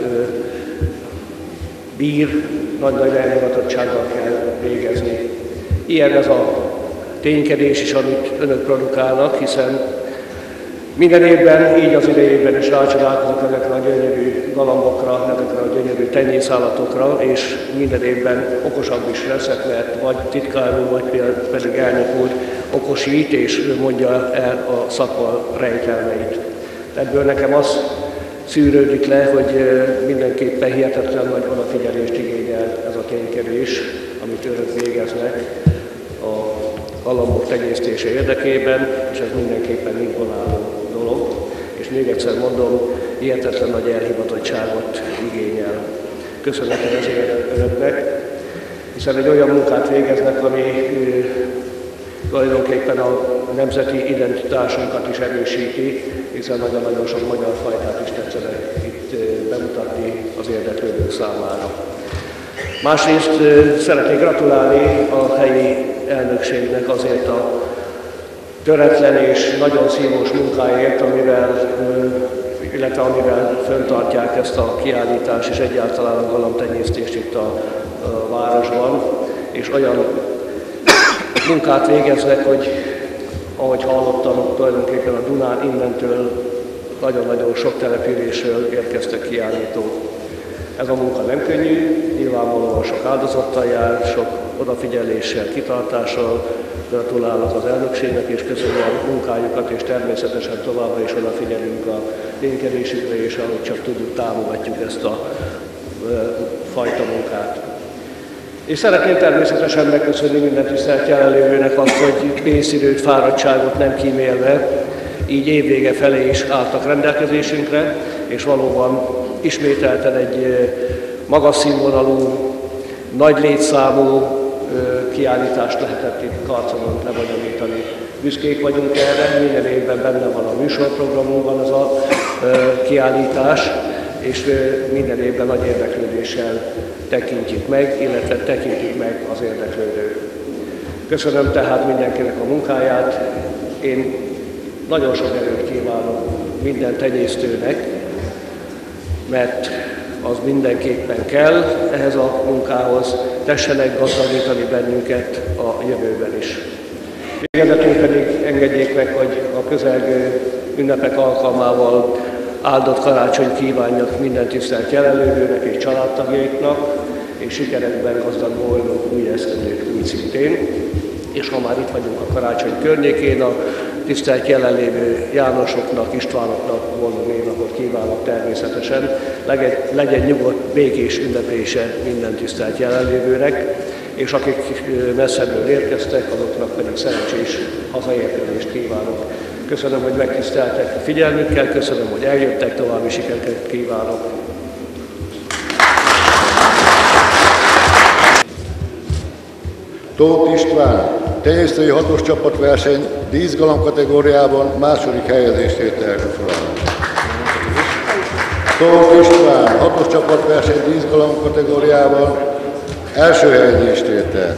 bír, nagy-nagy elhivatottsággal kell végezni. Ilyen ez a ténykedés is, amit önök produkálnak, hiszen Minden évben, így az idejében is rácsodálkozok ezekre a gyönyörű galambokra, ezekre a gyönyörű tenyészállatokra, és minden évben okosabb is leszek, mert vagy titkár úr, vagy pedig elnök úr okosít, és mondja el a szakma rejtelmeit. Ebből nekem az szűrődik le, hogy mindenképpen hihetetlen nagy odafigyelést igényel ez a ténykedés, amit önök végeznek a galambok tenyésztése érdekében, és ez mindenképpen imponáló dolog. És még egyszer mondom, hihetetlen nagy elhivatottságot igényel. Köszönetem ezért önöknek, hiszen egy olyan munkát végeznek, ami tulajdonképpen a nemzeti identitásunkat is erősíti, hiszen nagyon-nagyon sok magyar fajtát is tetszenek itt bemutatni az érdeklődők számára. Másrészt szeretnék gratulálni a helyi elnökségnek azért a töretlen és nagyon szívós munkáért, amivel, illetve amivel fenntartják ezt a kiállítást és egyáltalán a galambtenyésztést itt a, a városban, és olyan munkát végeznek, hogy ahogy hallottam, tulajdonképpen a Dunán innentől nagyon-nagyon sok településről érkeztek kiállítók. Ez a munka nem könnyű, nyilvánvalóan sok áldozattal jár, sok odafigyeléssel, kitartással. Gratulálok az elnökségnek és köszönöm a munkájukat, és természetesen továbbra is odafigyelünk a ténykedésükre, és ahogy csak tudjuk, támogatjuk ezt a e, fajta munkát. És szeretném természetesen megköszönni minden tisztelt jelenlévőnek azt, hogy pénzidőt, fáradtságot nem kímélve, így évvége felé is álltak rendelkezésünkre, és valóban ismételten egy magas színvonalú, nagy létszámú kiállítást lehetett itt Karcagon lebonyolítani. Büszkék vagyunk erre, minden évben benne van a műsorprogramunkban az a kiállítás, és minden évben nagy érdeklődéssel tekintjük meg, illetve tekintik meg az érdeklődők. Köszönöm tehát mindenkinek a munkáját. Én nagyon sok erőt kívánok minden tenyésztőnek, mert az mindenképpen kell ehhez a munkához, tessenek gazdagítani bennünket a jövőben is. Végezetül pedig engedjék meg, hogy a közelgő ünnepek alkalmával áldott karácsonyt kívánjak minden tisztelt jelenlévőnek és családtagjaiknak, és sikerekben gazdag, boldog új esztendőt úgy szintén. És ha már itt vagyunk a karácsony környékén, a tisztelt jelenlévő Jánosoknak, Istvánoknak boldog névnapot kívánok természetesen. Legyen, legyen nyugodt, békés ünneplése minden tisztelt jelenlévőnek, és akik messzebbről érkeztek, azoknak pedig szerencsés hazaérkezést kívánok. Köszönöm, hogy megtiszteltek figyelmükkel, köszönöm, hogy eljöttek, további sikereket kívánok. Tóth István, tenyésztői hatos csapatverseny díszgalamb kategóriában második helyezést ért el. Tóth István, hatos csapatverseny díszgalamb kategóriában első helyezést ért el.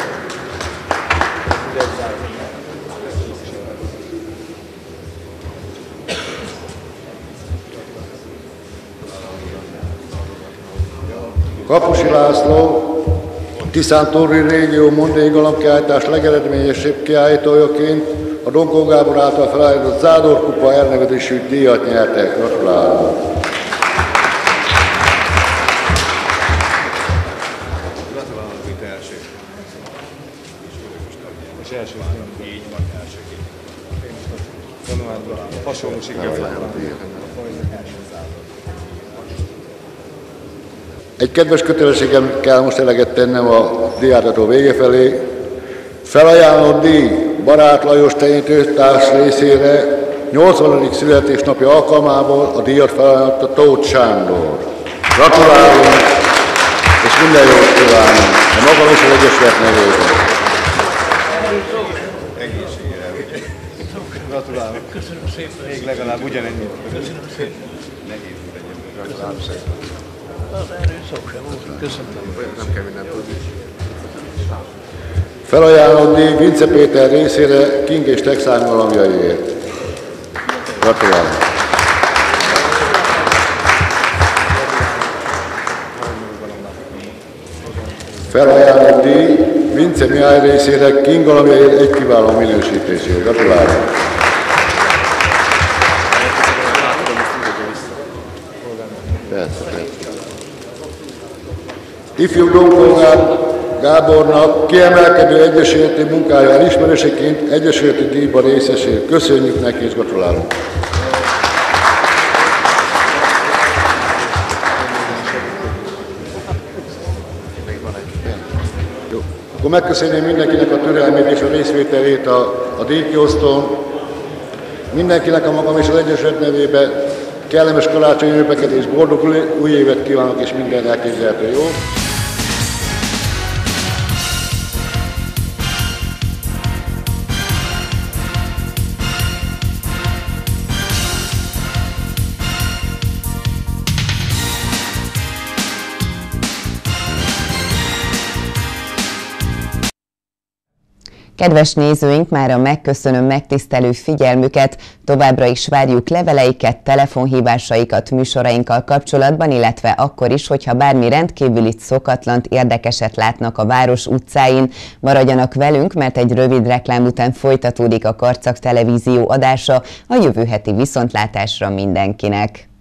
Kapusi László, Tiszántúri régió mondéi galambkiállítás legeredményesebb kiállítójaként a Donkó Gábor által felállított Zádor Kupa elnevezésű díjat nyertek. Gratulálok! Gratulálok, mint első. És első. Így van, elsőként. Januárban hasonló sikert. Egy kedves kötelességem kell most eleget tennem a díjátadó vége felé. Felajánlott díj Barát Lajos tenyésztőtárs részére nyolcvanadik születésnapja alkalmából a díjat felajánlotta Tóth Sándor. Gratulálunk, és minden jót kívánunk a magam és az Egyesület nevében. Egészségére. Gratulálok. Köszönöm szépen. Még legalább ugyanennyit. Köszönöm szépen. Nehéz úgy legyen. Gratulálok szépen. Az erő szó sem volt. Köszönöm. Nem kell mindent tudni. Felajánlott díj Vince Péter részére King és Texán galambjaiért. Gratulálok. Felajánlott díj Vince Mihály részére King galambjaiért egy kiváló minősítésért. Gratulálok. Persze, persze. Ifjú Dompolgár Gábornak kiemelkedő egyesületi munkája elismeréseként egyesületi díjban részesül. Köszönjük neki és gratulálunk! Jó. Akkor megköszönjük mindenkinek a türelmét és a részvételét a, a díjkiosztón. Mindenkinek a magam és az Egyesület nevében kellemes karácsonyi ünnepeket és boldog új évet kívánok, és minden elképzelhető jó. Kedves nézőink, mára megköszönöm megtisztelő figyelmüket, továbbra is várjuk leveleiket, telefonhívásaikat műsorainkkal kapcsolatban, illetve akkor is, hogyha bármi rendkívüli szokatlant, érdekeset látnak a város utcáin. Maradjanak velünk, mert egy rövid reklám után folytatódik a Karcag Televízió adása. A jövő heti viszontlátásra mindenkinek!